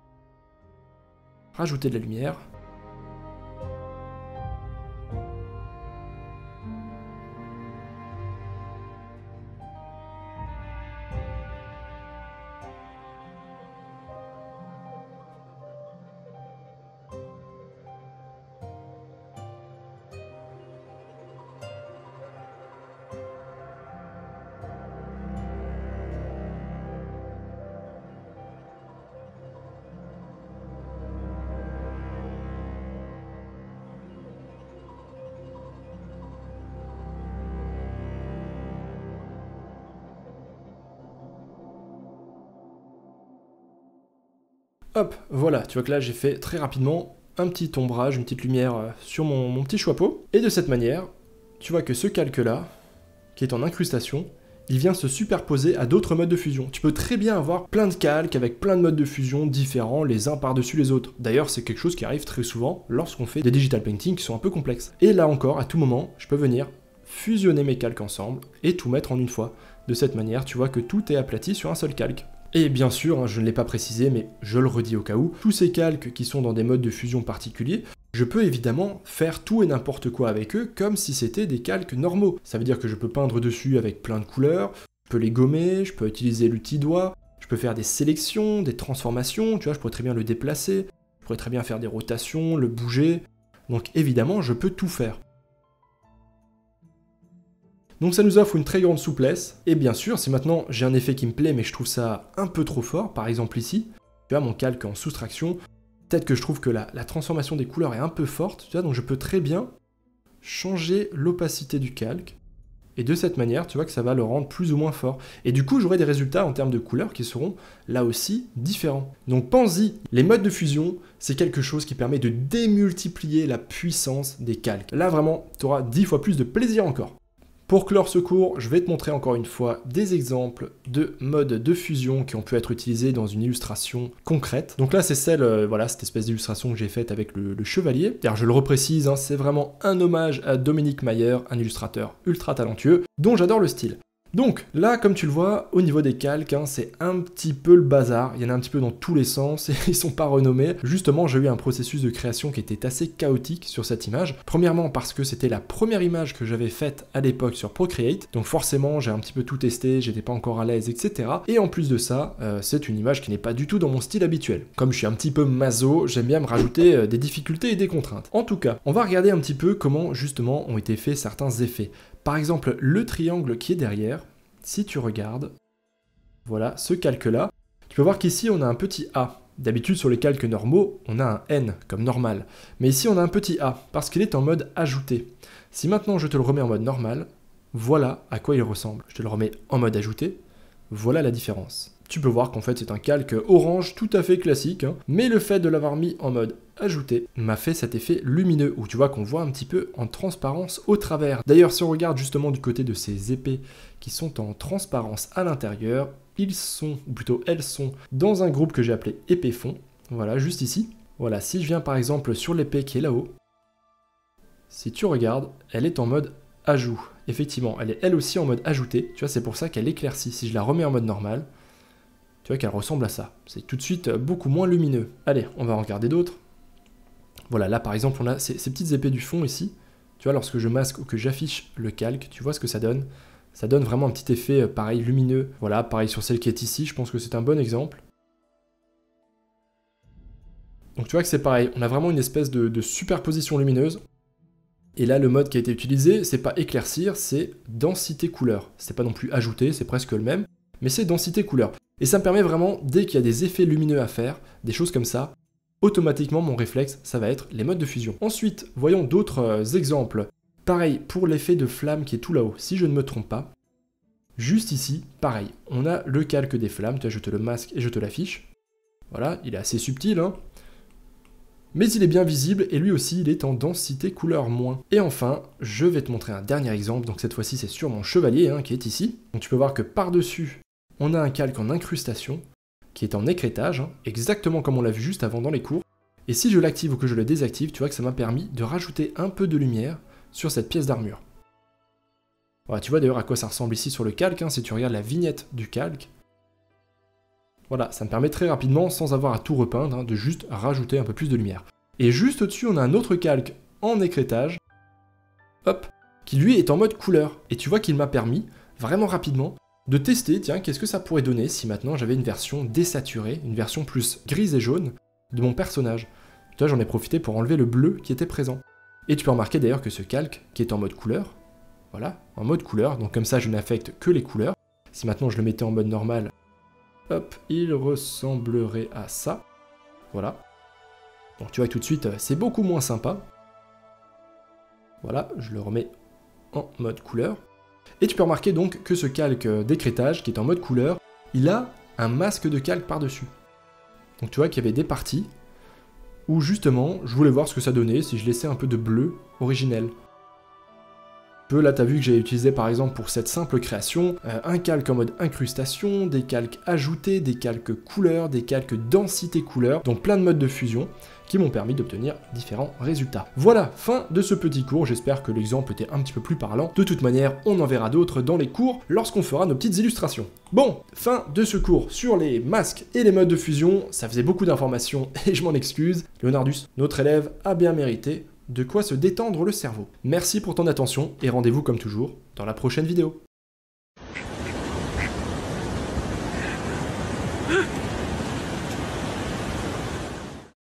rajouter de la lumière. Hop, voilà, tu vois que là j'ai fait très rapidement un petit ombrage, une petite lumière sur mon petit chapeau. Et de cette manière, tu vois que ce calque-là, qui est en incrustation, il vient se superposer à d'autres modes de fusion. Tu peux très bien avoir plein de calques avec plein de modes de fusion différents les uns par-dessus les autres. D'ailleurs, c'est quelque chose qui arrive très souvent lorsqu'on fait des digital painting qui sont un peu complexes. Et là encore, à tout moment, je peux venir fusionner mes calques ensemble et tout mettre en une fois. De cette manière, tu vois que tout est aplati sur un seul calque. Et bien sûr, je ne l'ai pas précisé, mais je le redis au cas où, tous ces calques qui sont dans des modes de fusion particuliers, je peux évidemment faire tout et n'importe quoi avec eux comme si c'était des calques normaux. Ça veut dire que je peux peindre dessus avec plein de couleurs, je peux les gommer, je peux utiliser l'outil doigt, je peux faire des sélections, des transformations, tu vois, je pourrais très bien le déplacer, je pourrais très bien faire des rotations, le bouger, donc évidemment je peux tout faire. Donc ça nous offre une très grande souplesse. Et bien sûr, si maintenant j'ai un effet qui me plaît mais je trouve ça un peu trop fort, par exemple ici, tu vois mon calque en soustraction, peut-être que je trouve que la transformation des couleurs est un peu forte, tu vois, donc je peux très bien changer l'opacité du calque. Et de cette manière, tu vois que ça va le rendre plus ou moins fort. Et du coup, j'aurai des résultats en termes de couleurs qui seront là aussi différents. Donc pense-y, les modes de fusion, c'est quelque chose qui permet de démultiplier la puissance des calques. Là vraiment, tu auras 10 fois plus de plaisir encore. Pour clore ce cours, je vais te montrer encore une fois des exemples de modes de fusion qui ont pu être utilisés dans une illustration concrète. Donc là, c'est celle, voilà, cette espèce d'illustration que j'ai faite avec le chevalier. D'ailleurs, je le reprécise, hein, c'est vraiment un hommage à Dominique Mayer, un illustrateur ultra talentueux, dont j'adore le style. Donc là, comme tu le vois, au niveau des calques, hein, c'est un petit peu le bazar. Il y en a un petit peu dans tous les sens et ils sont pas renommés. Justement, j'ai eu un processus de création qui était assez chaotique sur cette image. Premièrement, parce que c'était la première image que j'avais faite à l'époque sur Procreate. Donc forcément, j'ai un petit peu tout testé, j'étais pas encore à l'aise, etc. Et en plus de ça, c'est une image qui n'est pas du tout dans mon style habituel. Comme je suis un petit peu maso, j'aime bien me rajouter des difficultés et des contraintes. En tout cas, on va regarder un petit peu comment justement ont été faits certains effets. Par exemple, le triangle qui est derrière, si tu regardes, voilà, ce calque-là, tu peux voir qu'ici on a un petit A. D'habitude sur les calques normaux, on a un N comme normal. Mais ici on a un petit A, parce qu'il est en mode ajouté. Si maintenant je te le remets en mode normal, voilà à quoi il ressemble. Je te le remets en mode ajouté, voilà la différence. Tu peux voir qu'en fait c'est un calque orange tout à fait classique, hein, mais le fait de l'avoir mis en mode ajouté m'a fait cet effet lumineux, où tu vois qu'on voit un petit peu en transparence au travers. D'ailleurs, si on regarde justement du côté de ces épées qui sont en transparence à l'intérieur, ils sont, ou plutôt elles sont, dans un groupe que j'ai appelé épée fond, voilà, juste ici. Voilà, si je viens par exemple sur l'épée qui est là-haut, si tu regardes, elle est en mode ajout. Effectivement, elle est elle aussi en mode ajouté, tu vois, c'est pour ça qu'elle éclaircit. Si je la remets en mode normal, tu vois qu'elle ressemble à ça. C'est tout de suite beaucoup moins lumineux. Allez, on va en regarder d'autres. Voilà, là par exemple, on a ces petites épées du fond ici. Tu vois, lorsque je masque ou que j'affiche le calque, tu vois ce que ça donne. Ça donne vraiment un petit effet pareil, lumineux. Voilà, pareil sur celle qui est ici, je pense que c'est un bon exemple. Donc tu vois que c'est pareil, on a vraiment une espèce de superposition lumineuse. Et là, le mode qui a été utilisé, c'est pas éclaircir, c'est densité couleur. C'est pas non plus ajouter, c'est presque le même, mais c'est densité couleur. Et ça me permet vraiment, dès qu'il y a des effets lumineux à faire, des choses comme ça, automatiquement mon réflexe, ça va être les modes de fusion. Ensuite, voyons d'autres exemples. Pareil, pour l'effet de flamme qui est tout là-haut, si je ne me trompe pas, juste ici, pareil, on a le calque des flammes, tu vois, je te le masque et je te l'affiche. Voilà, il est assez subtil, hein. Mais il est bien visible et lui aussi il est en densité couleur moins. Et enfin, je vais te montrer un dernier exemple, donc cette fois-ci c'est sur mon chevalier hein, qui est ici. Donc tu peux voir que par-dessus, on a un calque en incrustation qui est en écrêtage, hein, exactement comme on l'a vu juste avant dans les cours. Et si je l'active ou que je le désactive, tu vois que ça m'a permis de rajouter un peu de lumière sur cette pièce d'armure. Voilà, tu vois d'ailleurs à quoi ça ressemble ici sur le calque, hein, si tu regardes la vignette du calque. Voilà, ça me permet très rapidement, sans avoir à tout repeindre, hein, de juste rajouter un peu plus de lumière. Et juste au-dessus, on a un autre calque en écrêtage, hop, qui lui est en mode couleur. Et tu vois qu'il m'a permis, vraiment rapidement, de tester, tiens, qu'est-ce que ça pourrait donner si maintenant j'avais une version désaturée, une version plus grise et jaune de mon personnage. Tu vois, j'en ai profité pour enlever le bleu qui était présent. Et tu peux remarquer d'ailleurs que ce calque, qui est en mode couleur, voilà, en mode couleur, donc comme ça je n'affecte que les couleurs. Si maintenant je le mettais en mode normal, hop, il ressemblerait à ça. Voilà. Donc tu vois que tout de suite, c'est beaucoup moins sympa. Voilà, je le remets en mode couleur. Et tu peux remarquer donc que ce calque d'écrêtage, qui est en mode couleur, il a un masque de calque par-dessus. Donc tu vois qu'il y avait des parties où justement, je voulais voir ce que ça donnait si je laissais un peu de bleu originel. Là, tu as vu que j'ai utilisé par exemple pour cette simple création un calque en mode incrustation, des calques ajoutés, des calques couleurs, des calques densité couleur, donc plein de modes de fusion qui m'ont permis d'obtenir différents résultats. Voilà, fin de ce petit cours, j'espère que l'exemple était un petit peu plus parlant. De toute manière, on en verra d'autres dans les cours lorsqu'on fera nos petites illustrations. Bon, fin de ce cours sur les masques et les modes de fusion, ça faisait beaucoup d'informations et je m'en excuse. Leonardus, notre élève, a bien mérité de quoi se détendre le cerveau. Merci pour ton attention et rendez-vous comme toujours dans la prochaine vidéo.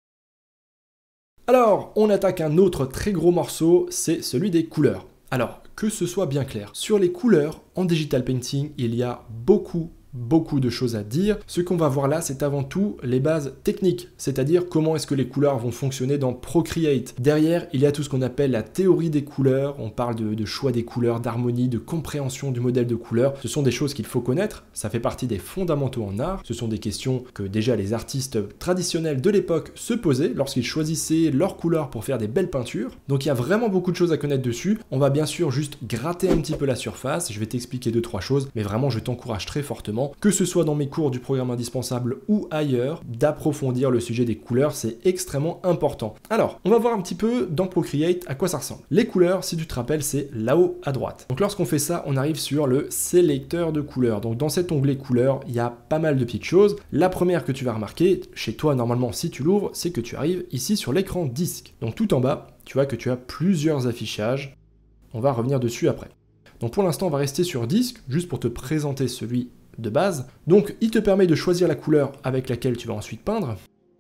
Alors, on attaque un autre très gros morceau, c'est celui des couleurs. Alors, que ce soit bien clair. Sur les couleurs, en digital painting, il y a beaucoup de choses à dire. Ce qu'on va voir là, c'est avant tout les bases techniques, c'est-à-dire comment est-ce que les couleurs vont fonctionner dans Procreate. Derrière, il y a tout ce qu'on appelle la théorie des couleurs, on parle de choix des couleurs, d'harmonie, de compréhension du modèle de couleurs. Ce sont des choses qu'il faut connaître, ça fait partie des fondamentaux en art, ce sont des questions que déjà les artistes traditionnels de l'époque se posaient lorsqu'ils choisissaient leurs couleurs pour faire des belles peintures. Donc il y a vraiment beaucoup de choses à connaître dessus. On va bien sûr juste gratter un petit peu la surface, je vais t'expliquer 2-3 choses, mais vraiment je t'encourage très fortement, que ce soit dans mes cours du programme indispensable ou ailleurs, d'approfondir le sujet des couleurs, c'est extrêmement important. Alors, on va voir un petit peu dans Procreate à quoi ça ressemble. Les couleurs, si tu te rappelles, c'est là-haut à droite. Donc lorsqu'on fait ça, on arrive sur le sélecteur de couleurs. Donc dans cet onglet couleurs, il y a pas mal de petites choses. La première que tu vas remarquer, chez toi normalement si tu l'ouvres, c'est que tu arrives ici sur l'écran disque. Donc tout en bas, tu vois que tu as plusieurs affichages. On va revenir dessus après. Donc pour l'instant, on va rester sur disque, juste pour te présenter celui de base. Donc il te permet de choisir la couleur avec laquelle tu vas ensuite peindre.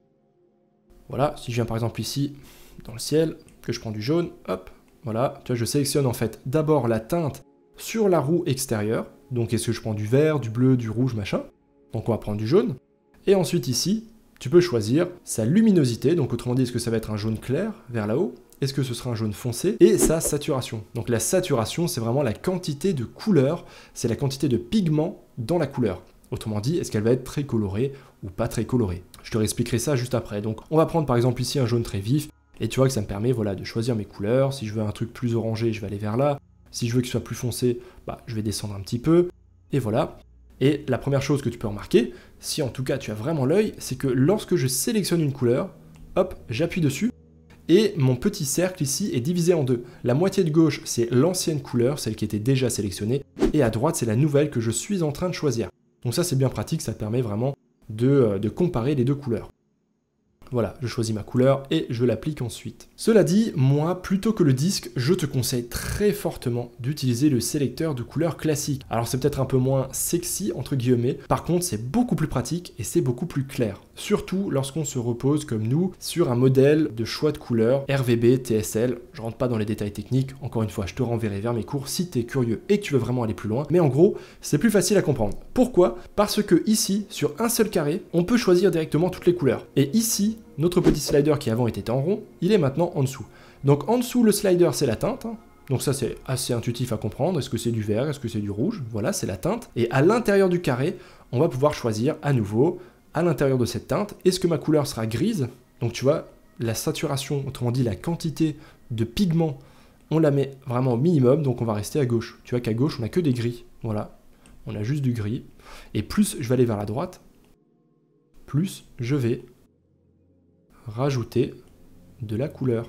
Voilà, si je viens par exemple ici dans le ciel, que je prends du jaune, hop, voilà, tu vois, je sélectionne en fait d'abord la teinte sur la roue extérieure. Donc est-ce que je prends du vert, du bleu, du rouge, machin. Donc on va prendre du jaune. Et ensuite ici, tu peux choisir sa luminosité, donc autrement dit, est-ce que ça va être un jaune clair vers là-haut? Est-ce que ce sera un jaune foncé? Et sa saturation. Donc la saturation, c'est vraiment la quantité de couleur, c'est la quantité de pigment dans la couleur. Autrement dit, est-ce qu'elle va être très colorée ou pas très colorée? Je te réexpliquerai ça juste après. Donc on va prendre par exemple ici un jaune très vif, et tu vois que ça me permet voilà, de choisir mes couleurs. Si je veux un truc plus orangé, je vais aller vers là. Si je veux qu'il soit plus foncé, je vais descendre un petit peu. Et voilà. Et la première chose que tu peux remarquer, si en tout cas tu as vraiment l'œil, c'est que lorsque je sélectionne une couleur, hop, j'appuie dessus, et mon petit cercle ici est divisé en deux. La moitié de gauche, c'est l'ancienne couleur, celle qui était déjà sélectionnée, et à droite, c'est la nouvelle que je suis en train de choisir. Donc ça, c'est bien pratique, ça te permet vraiment de comparer les deux couleurs. Voilà, je choisis ma couleur et je l'applique ensuite. Cela dit, moi, plutôt que le disque, je te conseille très fortement d'utiliser le sélecteur de couleurs classique. Alors c'est peut-être un peu moins sexy, entre guillemets, par contre c'est beaucoup plus pratique et c'est beaucoup plus clair. Surtout lorsqu'on se repose, comme nous, sur un modèle de choix de couleurs RVB, TSL. Je rentre pas dans les détails techniques, encore une fois, je te renverrai vers mes cours si tu es curieux et que tu veux vraiment aller plus loin. Mais en gros, c'est plus facile à comprendre. Pourquoi? Parce que ici, sur un seul carré, on peut choisir directement toutes les couleurs. Et ici, notre petit slider qui avant était en rond, il est maintenant en dessous. Donc en dessous, le slider, c'est la teinte. Donc ça, c'est assez intuitif à comprendre. Est-ce que c'est du vert? Est-ce que c'est du rouge? Voilà, c'est la teinte. Et à l'intérieur du carré, on va pouvoir choisir à nouveau, à l'intérieur de cette teinte, est-ce que ma couleur sera grise? Donc tu vois, la saturation, autrement dit la quantité de pigment, on la met vraiment au minimum, donc on va rester à gauche. Tu vois qu'à gauche, on n'a que des gris. Voilà, on a juste du gris. Et plus je vais aller vers la droite, plus je vais rajouter de la couleur.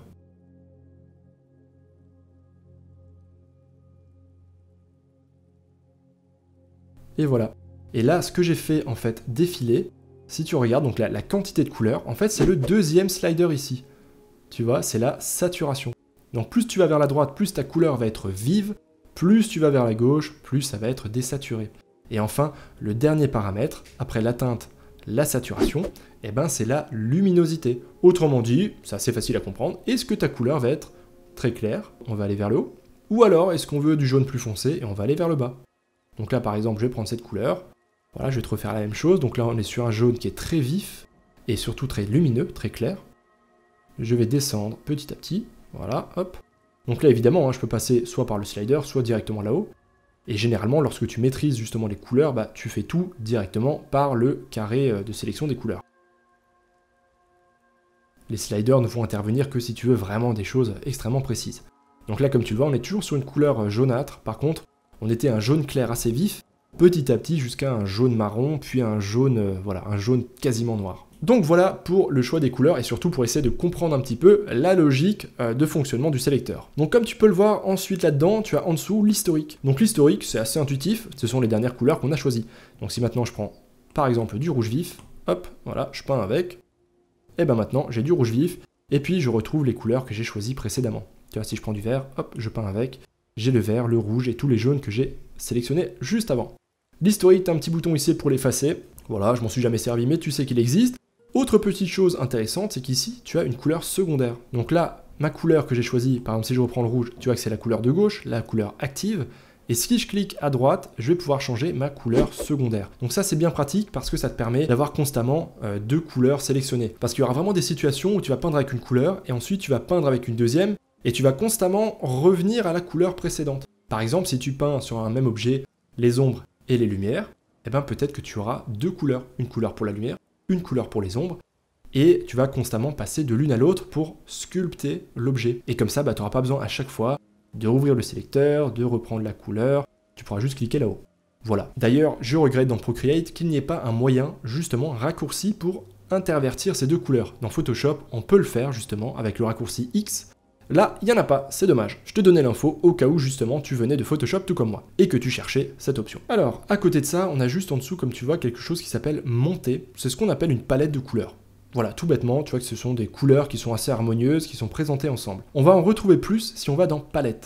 Et voilà. Et là, ce que j'ai fait en fait défiler, si tu regardes, donc la quantité de couleur, en fait c'est le deuxième slider ici. Tu vois, c'est la saturation. Donc plus tu vas vers la droite, plus ta couleur va être vive, plus tu vas vers la gauche, plus ça va être désaturé. Et enfin, le dernier paramètre, après la teinte, la saturation, eh ben c'est la luminosité. Autrement dit, c'est assez facile à comprendre, est-ce que ta couleur va être très claire, on va aller vers le haut, ou alors est-ce qu'on veut du jaune plus foncé et on va aller vers le bas. Donc là par exemple, je vais prendre cette couleur, voilà, je vais te refaire la même chose, donc là on est sur un jaune qui est très vif, et surtout très lumineux, très clair. Je vais descendre petit à petit, voilà, hop. Donc là évidemment, je peux passer soit par le slider, soit directement là-haut. Et généralement, lorsque tu maîtrises justement les couleurs, tu fais tout directement par le carré de sélection des couleurs. Les sliders ne vont intervenir que si tu veux vraiment des choses extrêmement précises. Donc là, comme tu le vois, on est toujours sur une couleur jaunâtre. Par contre, on était un jaune clair assez vif, petit à petit jusqu'à un jaune marron, puis un jaune, voilà, un jaune quasiment noir. Donc voilà pour le choix des couleurs et surtout pour essayer de comprendre un petit peu la logique de fonctionnement du sélecteur. Donc comme tu peux le voir, ensuite là-dedans, tu as en dessous l'historique. Donc l'historique, c'est assez intuitif, ce sont les dernières couleurs qu'on a choisies. Donc si maintenant je prends par exemple du rouge vif, hop, voilà, je peins avec, et ben maintenant j'ai du rouge vif, et puis je retrouve les couleurs que j'ai choisies précédemment. Tu vois, si je prends du vert, hop, je peins avec, j'ai le vert, le rouge et tous les jaunes que j'ai sélectionnés juste avant. L'historique, tu as un petit bouton ici pour l'effacer. Voilà, je m'en suis jamais servi, mais tu sais qu'il existe. Autre petite chose intéressante, c'est qu'ici, tu as une couleur secondaire. Donc là, ma couleur que j'ai choisie, par exemple si je reprends le rouge, tu vois que c'est la couleur de gauche, la couleur active. Et si je clique à droite, je vais pouvoir changer ma couleur secondaire. Donc ça c'est bien pratique parce que ça te permet d'avoir constamment deux couleurs sélectionnées. Parce qu'il y aura vraiment des situations où tu vas peindre avec une couleur et ensuite tu vas peindre avec une deuxième et tu vas constamment revenir à la couleur précédente. Par exemple, si tu peins sur un même objet les ombres et les lumières, eh ben peut-être que tu auras deux couleurs. Une couleur pour la lumière, une couleur pour les ombres. Et tu vas constamment passer de l'une à l'autre pour sculpter l'objet. Et comme ça, tu n'auras pas besoin à chaque fois de rouvrir le sélecteur, de reprendre la couleur, tu pourras juste cliquer là-haut. Voilà. D'ailleurs, je regrette dans Procreate qu'il n'y ait pas un moyen, justement, raccourci pour intervertir ces deux couleurs. Dans Photoshop, on peut le faire, justement, avec le raccourci X. Là, il n'y en a pas, c'est dommage. Je te donnais l'info au cas où, justement, tu venais de Photoshop tout comme moi, et que tu cherchais cette option. Alors, à côté de ça, on a juste en dessous, comme tu vois, quelque chose qui s'appelle monter. C'est ce qu'on appelle une palette de couleurs. Voilà, tout bêtement, tu vois que ce sont des couleurs qui sont assez harmonieuses, qui sont présentées ensemble. On va en retrouver plus si on va dans palette.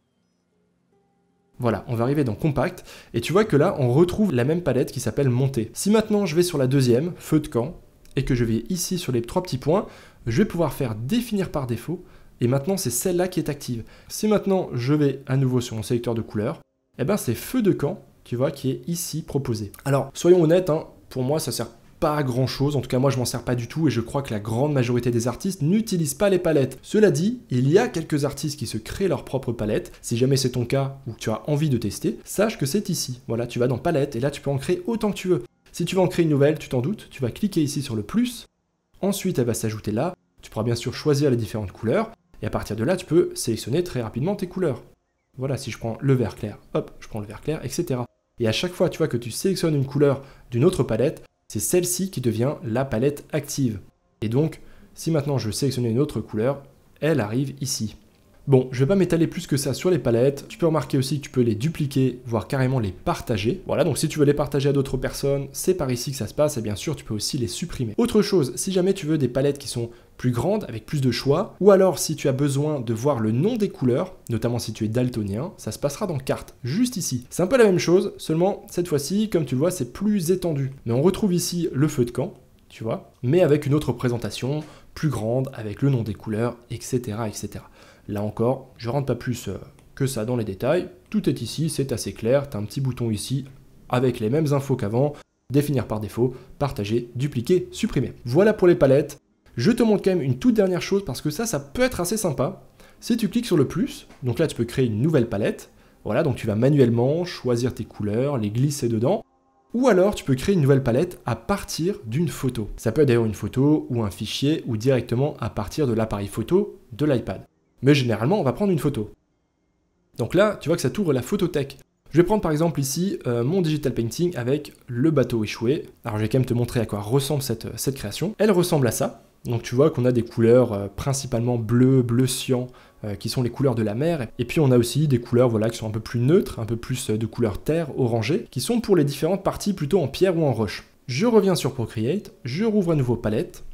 Voilà, on va arriver dans compact, et tu vois que là, on retrouve la même palette qui s'appelle monter. Si maintenant je vais sur la deuxième, feu de camp, et que je vais ici sur les trois petits points, je vais pouvoir faire définir par défaut, et maintenant c'est celle-là qui est active. Si maintenant je vais à nouveau sur mon sélecteur de couleurs, eh ben c'est feu de camp, tu vois, qui est ici proposé. Alors, soyons honnêtes, hein, pour moi ça sert pas grand chose, en tout cas moi je m'en sers pas du tout et je crois que la grande majorité des artistes n'utilisent pas les palettes. Cela dit, il y a quelques artistes qui se créent leur propre palette. Si jamais c'est ton cas ou que tu as envie de tester, sache que c'est ici. Voilà, tu vas dans palette et là tu peux en créer autant que tu veux. Si tu veux en créer une nouvelle, tu t'en doutes, tu vas cliquer ici sur le plus, ensuite elle va s'ajouter là, tu pourras bien sûr choisir les différentes couleurs et à partir de là tu peux sélectionner très rapidement tes couleurs. Voilà, si je prends le vert clair, hop, je prends le vert clair, etc. Et à chaque fois tu vois que tu sélectionnes une couleur d'une autre palette, c'est celle-ci qui devient la palette active. Et donc, si maintenant je veux sélectionner une autre couleur, elle arrive ici. Bon, je ne vais pas m'étaler plus que ça sur les palettes. Tu peux remarquer aussi que tu peux les dupliquer, voire carrément les partager. Voilà, donc si tu veux les partager à d'autres personnes, c'est par ici que ça se passe. Et bien sûr, tu peux aussi les supprimer. Autre chose, si jamais tu veux des palettes qui sont plus grandes, avec plus de choix, ou alors si tu as besoin de voir le nom des couleurs, notamment si tu es daltonien, ça se passera dans carte, juste ici. C'est un peu la même chose, seulement cette fois-ci, comme tu le vois, c'est plus étendu. Mais on retrouve ici le feu de camp, tu vois, mais avec une autre présentation, plus grande, avec le nom des couleurs, etc., etc. Là encore, je rentre pas plus que ça dans les détails, tout est ici, c'est assez clair, tu as un petit bouton ici, avec les mêmes infos qu'avant, définir par défaut, partager, dupliquer, supprimer. Voilà pour les palettes. Je te montre quand même une toute dernière chose, parce que ça peut être assez sympa. Si tu cliques sur le plus, donc là tu peux créer une nouvelle palette, voilà, donc tu vas manuellement choisir tes couleurs, les glisser dedans, ou alors tu peux créer une nouvelle palette à partir d'une photo. Ça peut être d'ailleurs une photo, ou un fichier, ou directement à partir de l'appareil photo de l'iPad. Mais généralement, on va prendre une photo. Donc là, tu vois que ça t'ouvre la photothèque. Je vais prendre par exemple ici mon digital painting avec le bateau échoué. Alors je vais quand même te montrer à quoi ressemble cette création. Elle ressemble à ça. Donc tu vois qu'on a des couleurs principalement bleu, bleu cyan, qui sont les couleurs de la mer. Et puis on a aussi des couleurs voilà, qui sont un peu plus neutres, un peu plus de couleur terre, orangée, qui sont pour les différentes parties plutôt en pierre ou en roche. Je reviens sur Procreate, je rouvre à nouveau palette.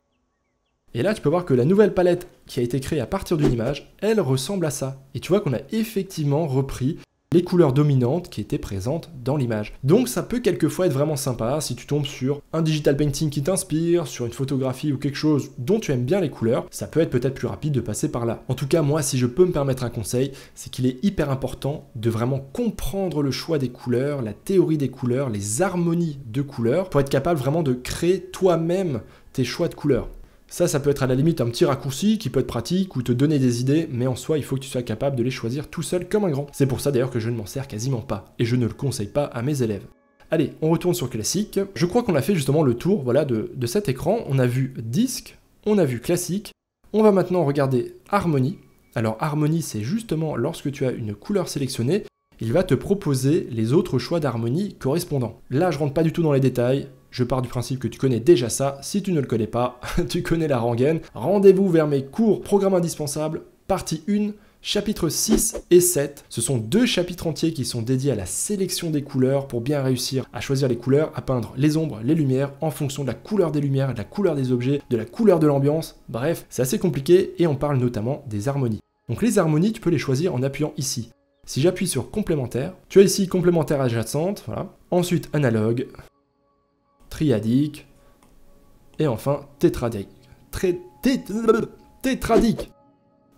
Et là, tu peux voir que la nouvelle palette qui a été créée à partir d'une image, elle ressemble à ça. Et tu vois qu'on a effectivement repris les couleurs dominantes qui étaient présentes dans l'image. Donc ça peut quelquefois être vraiment sympa si tu tombes sur un digital painting qui t'inspire, sur une photographie ou quelque chose dont tu aimes bien les couleurs, ça peut être peut-être plus rapide de passer par là. En tout cas, moi, si je peux me permettre un conseil, c'est qu'il est hyper important de vraiment comprendre le choix des couleurs, la théorie des couleurs, les harmonies de couleurs, pour être capable vraiment de créer toi-même tes choix de couleurs. Ça peut être à la limite un petit raccourci qui peut être pratique ou te donner des idées, mais en soi, il faut que tu sois capable de les choisir tout seul comme un grand. C'est pour ça d'ailleurs que je ne m'en sers quasiment pas, et je ne le conseille pas à mes élèves. Allez, on retourne sur classique. Je crois qu'on a fait justement le tour voilà, de cet écran. On a vu disque, on a vu classique. On va maintenant regarder harmonie. Alors harmonie, c'est justement lorsque tu as une couleur sélectionnée, il va te proposer les autres choix d'harmonie correspondants. Là, je rentre pas du tout dans les détails. Je pars du principe que tu connais déjà ça. Si tu ne le connais pas, tu connais la rengaine. Rendez-vous vers mes cours Programme indispensable, partie 1, chapitres 6 et 7. Ce sont 2 chapitres entiers qui sont dédiés à la sélection des couleurs pour bien réussir à choisir les couleurs, à peindre les ombres, les lumières en fonction de la couleur des lumières, de la couleur des objets, de la couleur de l'ambiance. Bref, c'est assez compliqué et on parle notamment des harmonies. Donc les harmonies, tu peux les choisir en appuyant ici. Si j'appuie sur complémentaire, tu as ici complémentaire adjacente, voilà. Ensuite analogue, triadique, et enfin tétradique. Tétradique.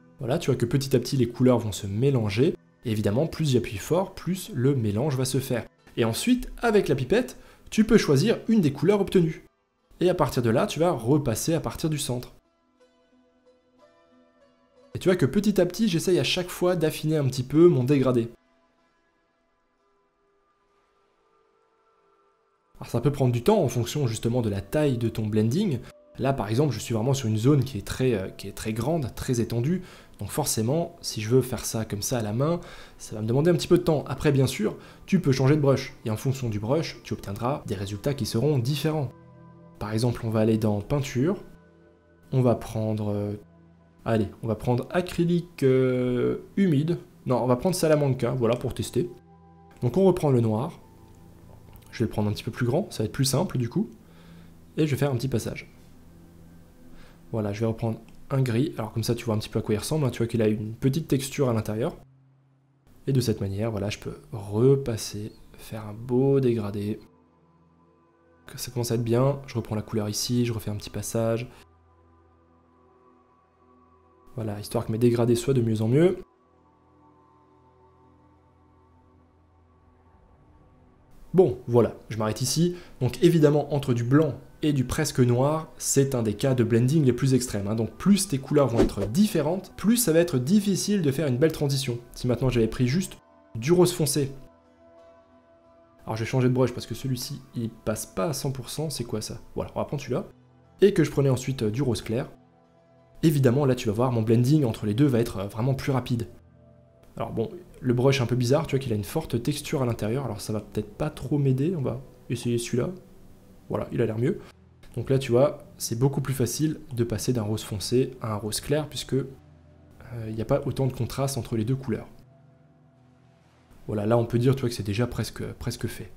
Voilà, tu vois que petit à petit les couleurs vont se mélanger, et évidemment plus j'appuie fort, plus le mélange va se faire. Et ensuite, avec la pipette, tu peux choisir une des couleurs obtenues. Et à partir de là, tu vas repasser à partir du centre. Et tu vois que petit à petit, j'essaye à chaque fois d'affiner un petit peu mon dégradé. Alors ça peut prendre du temps en fonction justement de la taille de ton blending. Là par exemple, je suis vraiment sur une zone qui est très grande, très étendue. Donc forcément, si je veux faire ça comme ça à la main, ça va me demander un petit peu de temps. Après bien sûr, tu peux changer de brush. Et en fonction du brush, tu obtiendras des résultats qui seront différents. Par exemple, on va aller dans peinture. On va prendre... allez, on va prendre acrylique humide. Non, on va prendre Salamanca, voilà, pour tester. Donc on reprend le noir. Je vais le prendre un petit peu plus grand, ça va être plus simple du coup. Et je vais faire un petit passage. Voilà, je vais reprendre un gris. Alors comme ça, tu vois un petit peu à quoi il ressemble. Hein. Tu vois qu'il a une petite texture à l'intérieur. Et de cette manière, voilà, je peux repasser, faire un beau dégradé. Ça commence à être bien. Je reprends la couleur ici, je refais un petit passage. Voilà, histoire que mes dégradés soient de mieux en mieux. Bon, voilà, je m'arrête ici. Donc évidemment, entre du blanc et du presque noir, c'est un des cas de blending les plus extrêmes. Hein. Donc plus tes couleurs vont être différentes, plus ça va être difficile de faire une belle transition. Si maintenant j'avais pris juste du rose foncé. Alors je vais changer de brush parce que celui-ci, il passe pas à 100%, c'est quoi ça? Voilà, on va prendre celui-là. Et que je prenais ensuite du rose clair. Évidemment, là tu vas voir, mon blending entre les deux va être vraiment plus rapide. Alors bon, le brush est un peu bizarre, tu vois qu'il a une forte texture à l'intérieur, alors ça va peut-être pas trop m'aider, on va essayer celui-là. Voilà, il a l'air mieux. Donc là, tu vois, c'est beaucoup plus facile de passer d'un rose foncé à un rose clair, puisque il n'y a pas autant de contraste entre les deux couleurs. Voilà, là on peut dire, tu vois, que c'est déjà presque fait.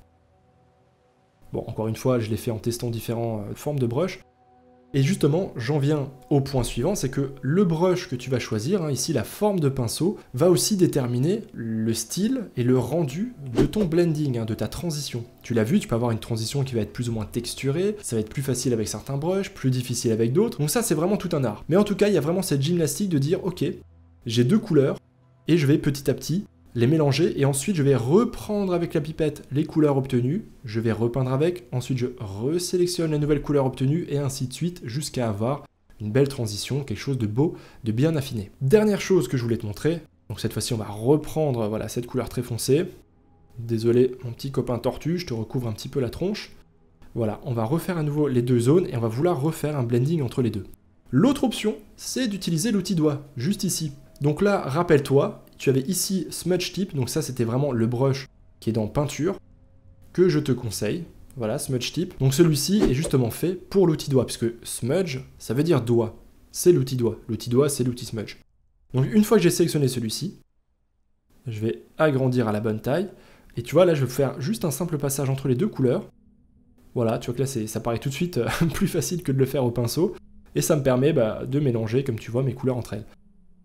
Bon, encore une fois, je l'ai fait en testant différentes formes de brush. Et justement, j'en viens au point suivant, c'est que le brush que tu vas choisir, hein, ici la forme de pinceau, va aussi déterminer le style et le rendu de ton blending, hein, de ta transition. Tu l'as vu, tu peux avoir une transition qui va être plus ou moins texturée, ça va être plus facile avec certains brushes, plus difficile avec d'autres, donc ça c'est vraiment tout un art. Mais en tout cas, il y a vraiment cette gymnastique de dire, ok, j'ai deux couleurs, et je vais petit à petit les mélanger, et ensuite je vais reprendre avec la pipette les couleurs obtenues, je vais repeindre avec, ensuite je resélectionne les nouvelles couleurs obtenues, et ainsi de suite, jusqu'à avoir une belle transition, quelque chose de beau, de bien affiné. Dernière chose que je voulais te montrer, donc cette fois-ci on va reprendre voilà, cette couleur très foncée. Désolé mon petit copain tortue, je te recouvre un petit peu la tronche. Voilà, on va refaire à nouveau les deux zones, et on va vouloir refaire un blending entre les deux. L'autre option, c'est d'utiliser l'outil doigt, juste ici. Donc là, rappelle-toi, tu avais ici Smudge Tip, donc ça c'était vraiment le brush qui est dans peinture, que je te conseille, voilà, Smudge Tip. Donc celui-ci est justement fait pour l'outil doigt, puisque Smudge, ça veut dire doigt, c'est l'outil doigt c'est l'outil Smudge. Donc une fois que j'ai sélectionné celui-ci, je vais agrandir à la bonne taille, et tu vois là je vais faire juste un simple passage entre les deux couleurs. Voilà, tu vois que là ça paraît tout de suite plus facile que de le faire au pinceau, et ça me permet de mélanger, comme tu vois, mes couleurs entre elles.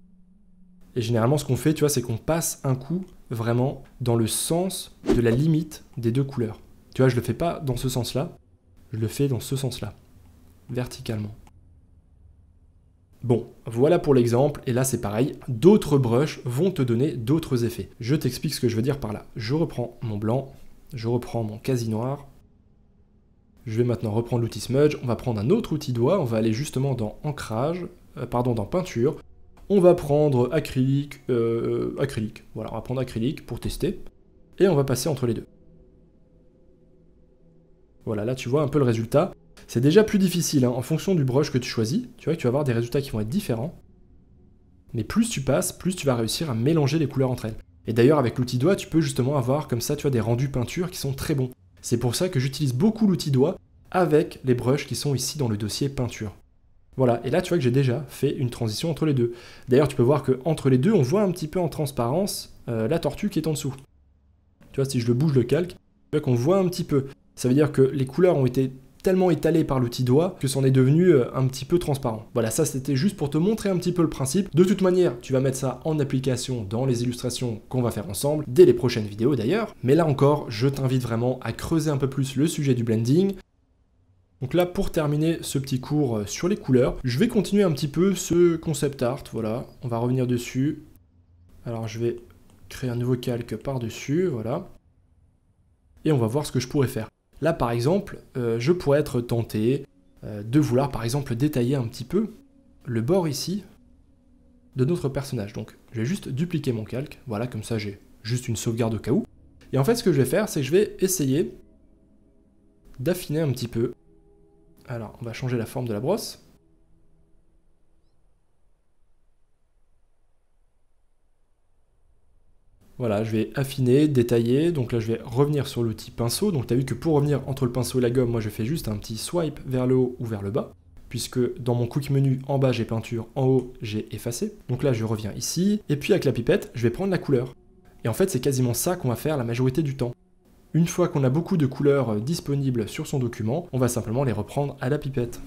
Et généralement, ce qu'on fait, tu vois, c'est qu'on passe un coup vraiment dans le sens de la limite des deux couleurs. Tu vois, je le fais pas dans ce sens-là, je le fais dans ce sens-là, verticalement. Bon, voilà pour l'exemple, et là c'est pareil, d'autres brushes vont te donner d'autres effets. Je t'explique ce que je veux dire par là. Je reprends mon blanc, je reprends mon quasi noir, je vais maintenant reprendre l'outil Smudge, on va prendre un autre outil doigt, on va aller justement dans ancrage, dans peinture. On va prendre acrylique, voilà, on va prendre acrylique pour tester, et on va passer entre les deux. Voilà, là tu vois un peu le résultat. C'est déjà plus difficile, hein, en fonction du brush que tu choisis, tu vois que tu vas avoir des résultats qui vont être différents, mais plus tu passes, plus tu vas réussir à mélanger les couleurs entre elles. Et d'ailleurs avec l'outil doigt, tu peux justement avoir comme ça, tu vois, des rendus peinture qui sont très bons. C'est pour ça que j'utilise beaucoup l'outil doigt avec les brushes qui sont ici dans le dossier peinture. Voilà, et là tu vois que j'ai déjà fait une transition entre les deux. D'ailleurs tu peux voir qu'entre les deux, on voit un petit peu en transparence la tortue qui est en dessous. Tu vois, si je le bouge le calque, tu vois qu'on voit un petit peu. Ça veut dire que les couleurs ont été tellement étalées par l'outil doigt que c'en est devenu un petit peu transparent. Voilà, ça c'était juste pour te montrer un petit peu le principe. De toute manière, tu vas mettre ça en application dans les illustrations qu'on va faire ensemble, dès les prochaines vidéos d'ailleurs. Mais là encore, je t'invite vraiment à creuser un peu plus le sujet du blending. Donc là, pour terminer ce petit cours sur les couleurs, je vais continuer un petit peu ce concept art, voilà, on va revenir dessus. Alors je vais créer un nouveau calque par-dessus, voilà. Et on va voir ce que je pourrais faire. Là par exemple, je pourrais être tenté de vouloir par exemple détailler un petit peu le bord ici de notre personnage. Donc je vais juste dupliquer mon calque, voilà, comme ça j'ai juste une sauvegarde au cas où. Et en fait ce que je vais faire, c'est que je vais essayer d'affiner un petit peu. Alors, on va changer la forme de la brosse. Voilà, je vais affiner, détailler. Donc là, je vais revenir sur l'outil pinceau. Donc tu as vu que pour revenir entre le pinceau et la gomme, moi je fais juste un petit swipe vers le haut ou vers le bas. Puisque dans mon quick menu, en bas j'ai peinture, en haut j'ai effacé. Donc là, je reviens ici. Et puis avec la pipette, je vais prendre la couleur. Et en fait, c'est quasiment ça qu'on va faire la majorité du temps. Une fois qu'on a beaucoup de couleurs disponibles sur son document, on va simplement les reprendre à la pipette.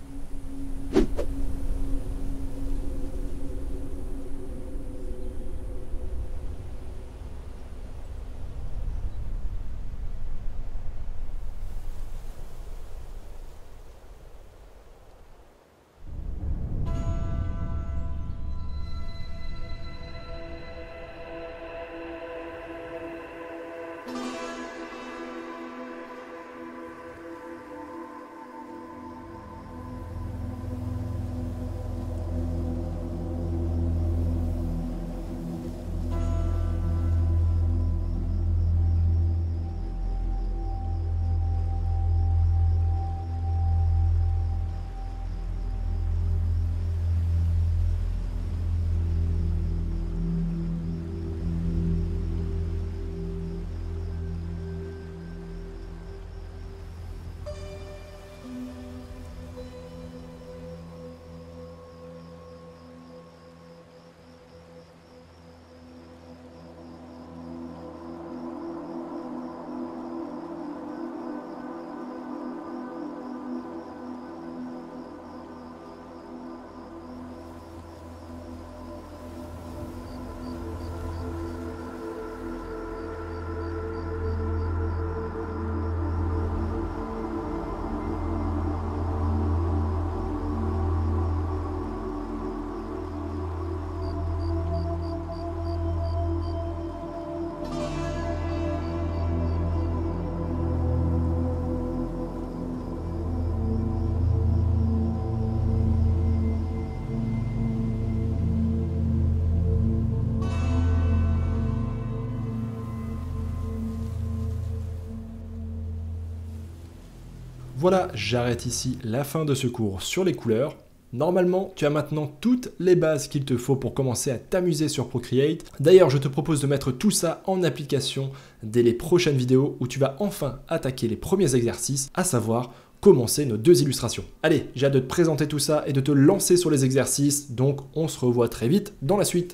Voilà, j'arrête ici la fin de ce cours sur les couleurs. Normalement, tu as maintenant toutes les bases qu'il te faut pour commencer à t'amuser sur Procreate. D'ailleurs, je te propose de mettre tout ça en application dès les prochaines vidéos où tu vas enfin attaquer les premiers exercices, à savoir commencer nos 2 illustrations. Allez, j'ai hâte de te présenter tout ça et de te lancer sur les exercices, donc on se revoit très vite dans la suite.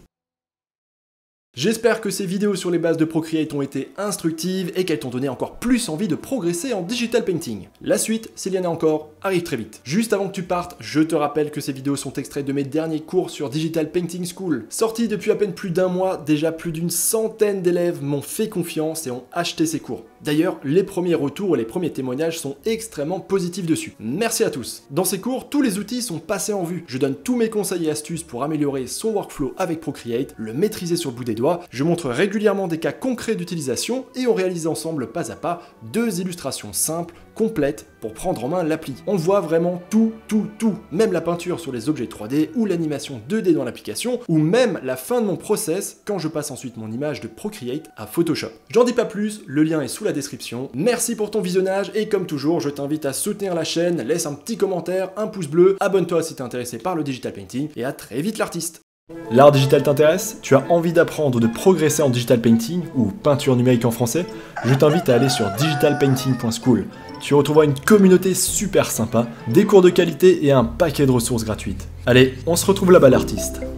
J'espère que ces vidéos sur les bases de Procreate ont été instructives et qu'elles t'ont donné encore plus envie de progresser en digital painting. La suite, s'il y en a encore, arrive très vite. Juste avant que tu partes, je te rappelle que ces vidéos sont extraits de mes derniers cours sur Digital Painting School. Sortis depuis à peine plus d'1 mois, déjà plus d'une centaine d'élèves m'ont fait confiance et ont acheté ces cours. D'ailleurs, les premiers retours et les premiers témoignages sont extrêmement positifs dessus. Merci à tous. Dans ces cours, tous les outils sont passés en vue. Je donne tous mes conseils et astuces pour améliorer son workflow avec Procreate, le maîtriser sur le bout des doigts. Je montre régulièrement des cas concrets d'utilisation et on réalise ensemble pas à pas 2 illustrations simples, complètes, pour prendre en main l'appli. On voit vraiment tout, même la peinture sur les objets 3D ou l'animation 2D dans l'application, ou même la fin de mon process quand je passe ensuite mon image de Procreate à Photoshop. J'en dis pas plus, le lien est sous la description. Merci pour ton visionnage et comme toujours, je t'invite à soutenir la chaîne, laisse un petit commentaire, un pouce bleu, abonne-toi si t'es intéressé par le digital painting et à très vite l'artiste. L'art digital t'intéresse? Tu as envie d'apprendre ou de progresser en digital painting ou peinture numérique en français? Je t'invite à aller sur digitalpainting.school. Tu retrouveras une communauté super sympa, des cours de qualité et un paquet de ressources gratuites. Allez, on se retrouve là-bas l'artiste.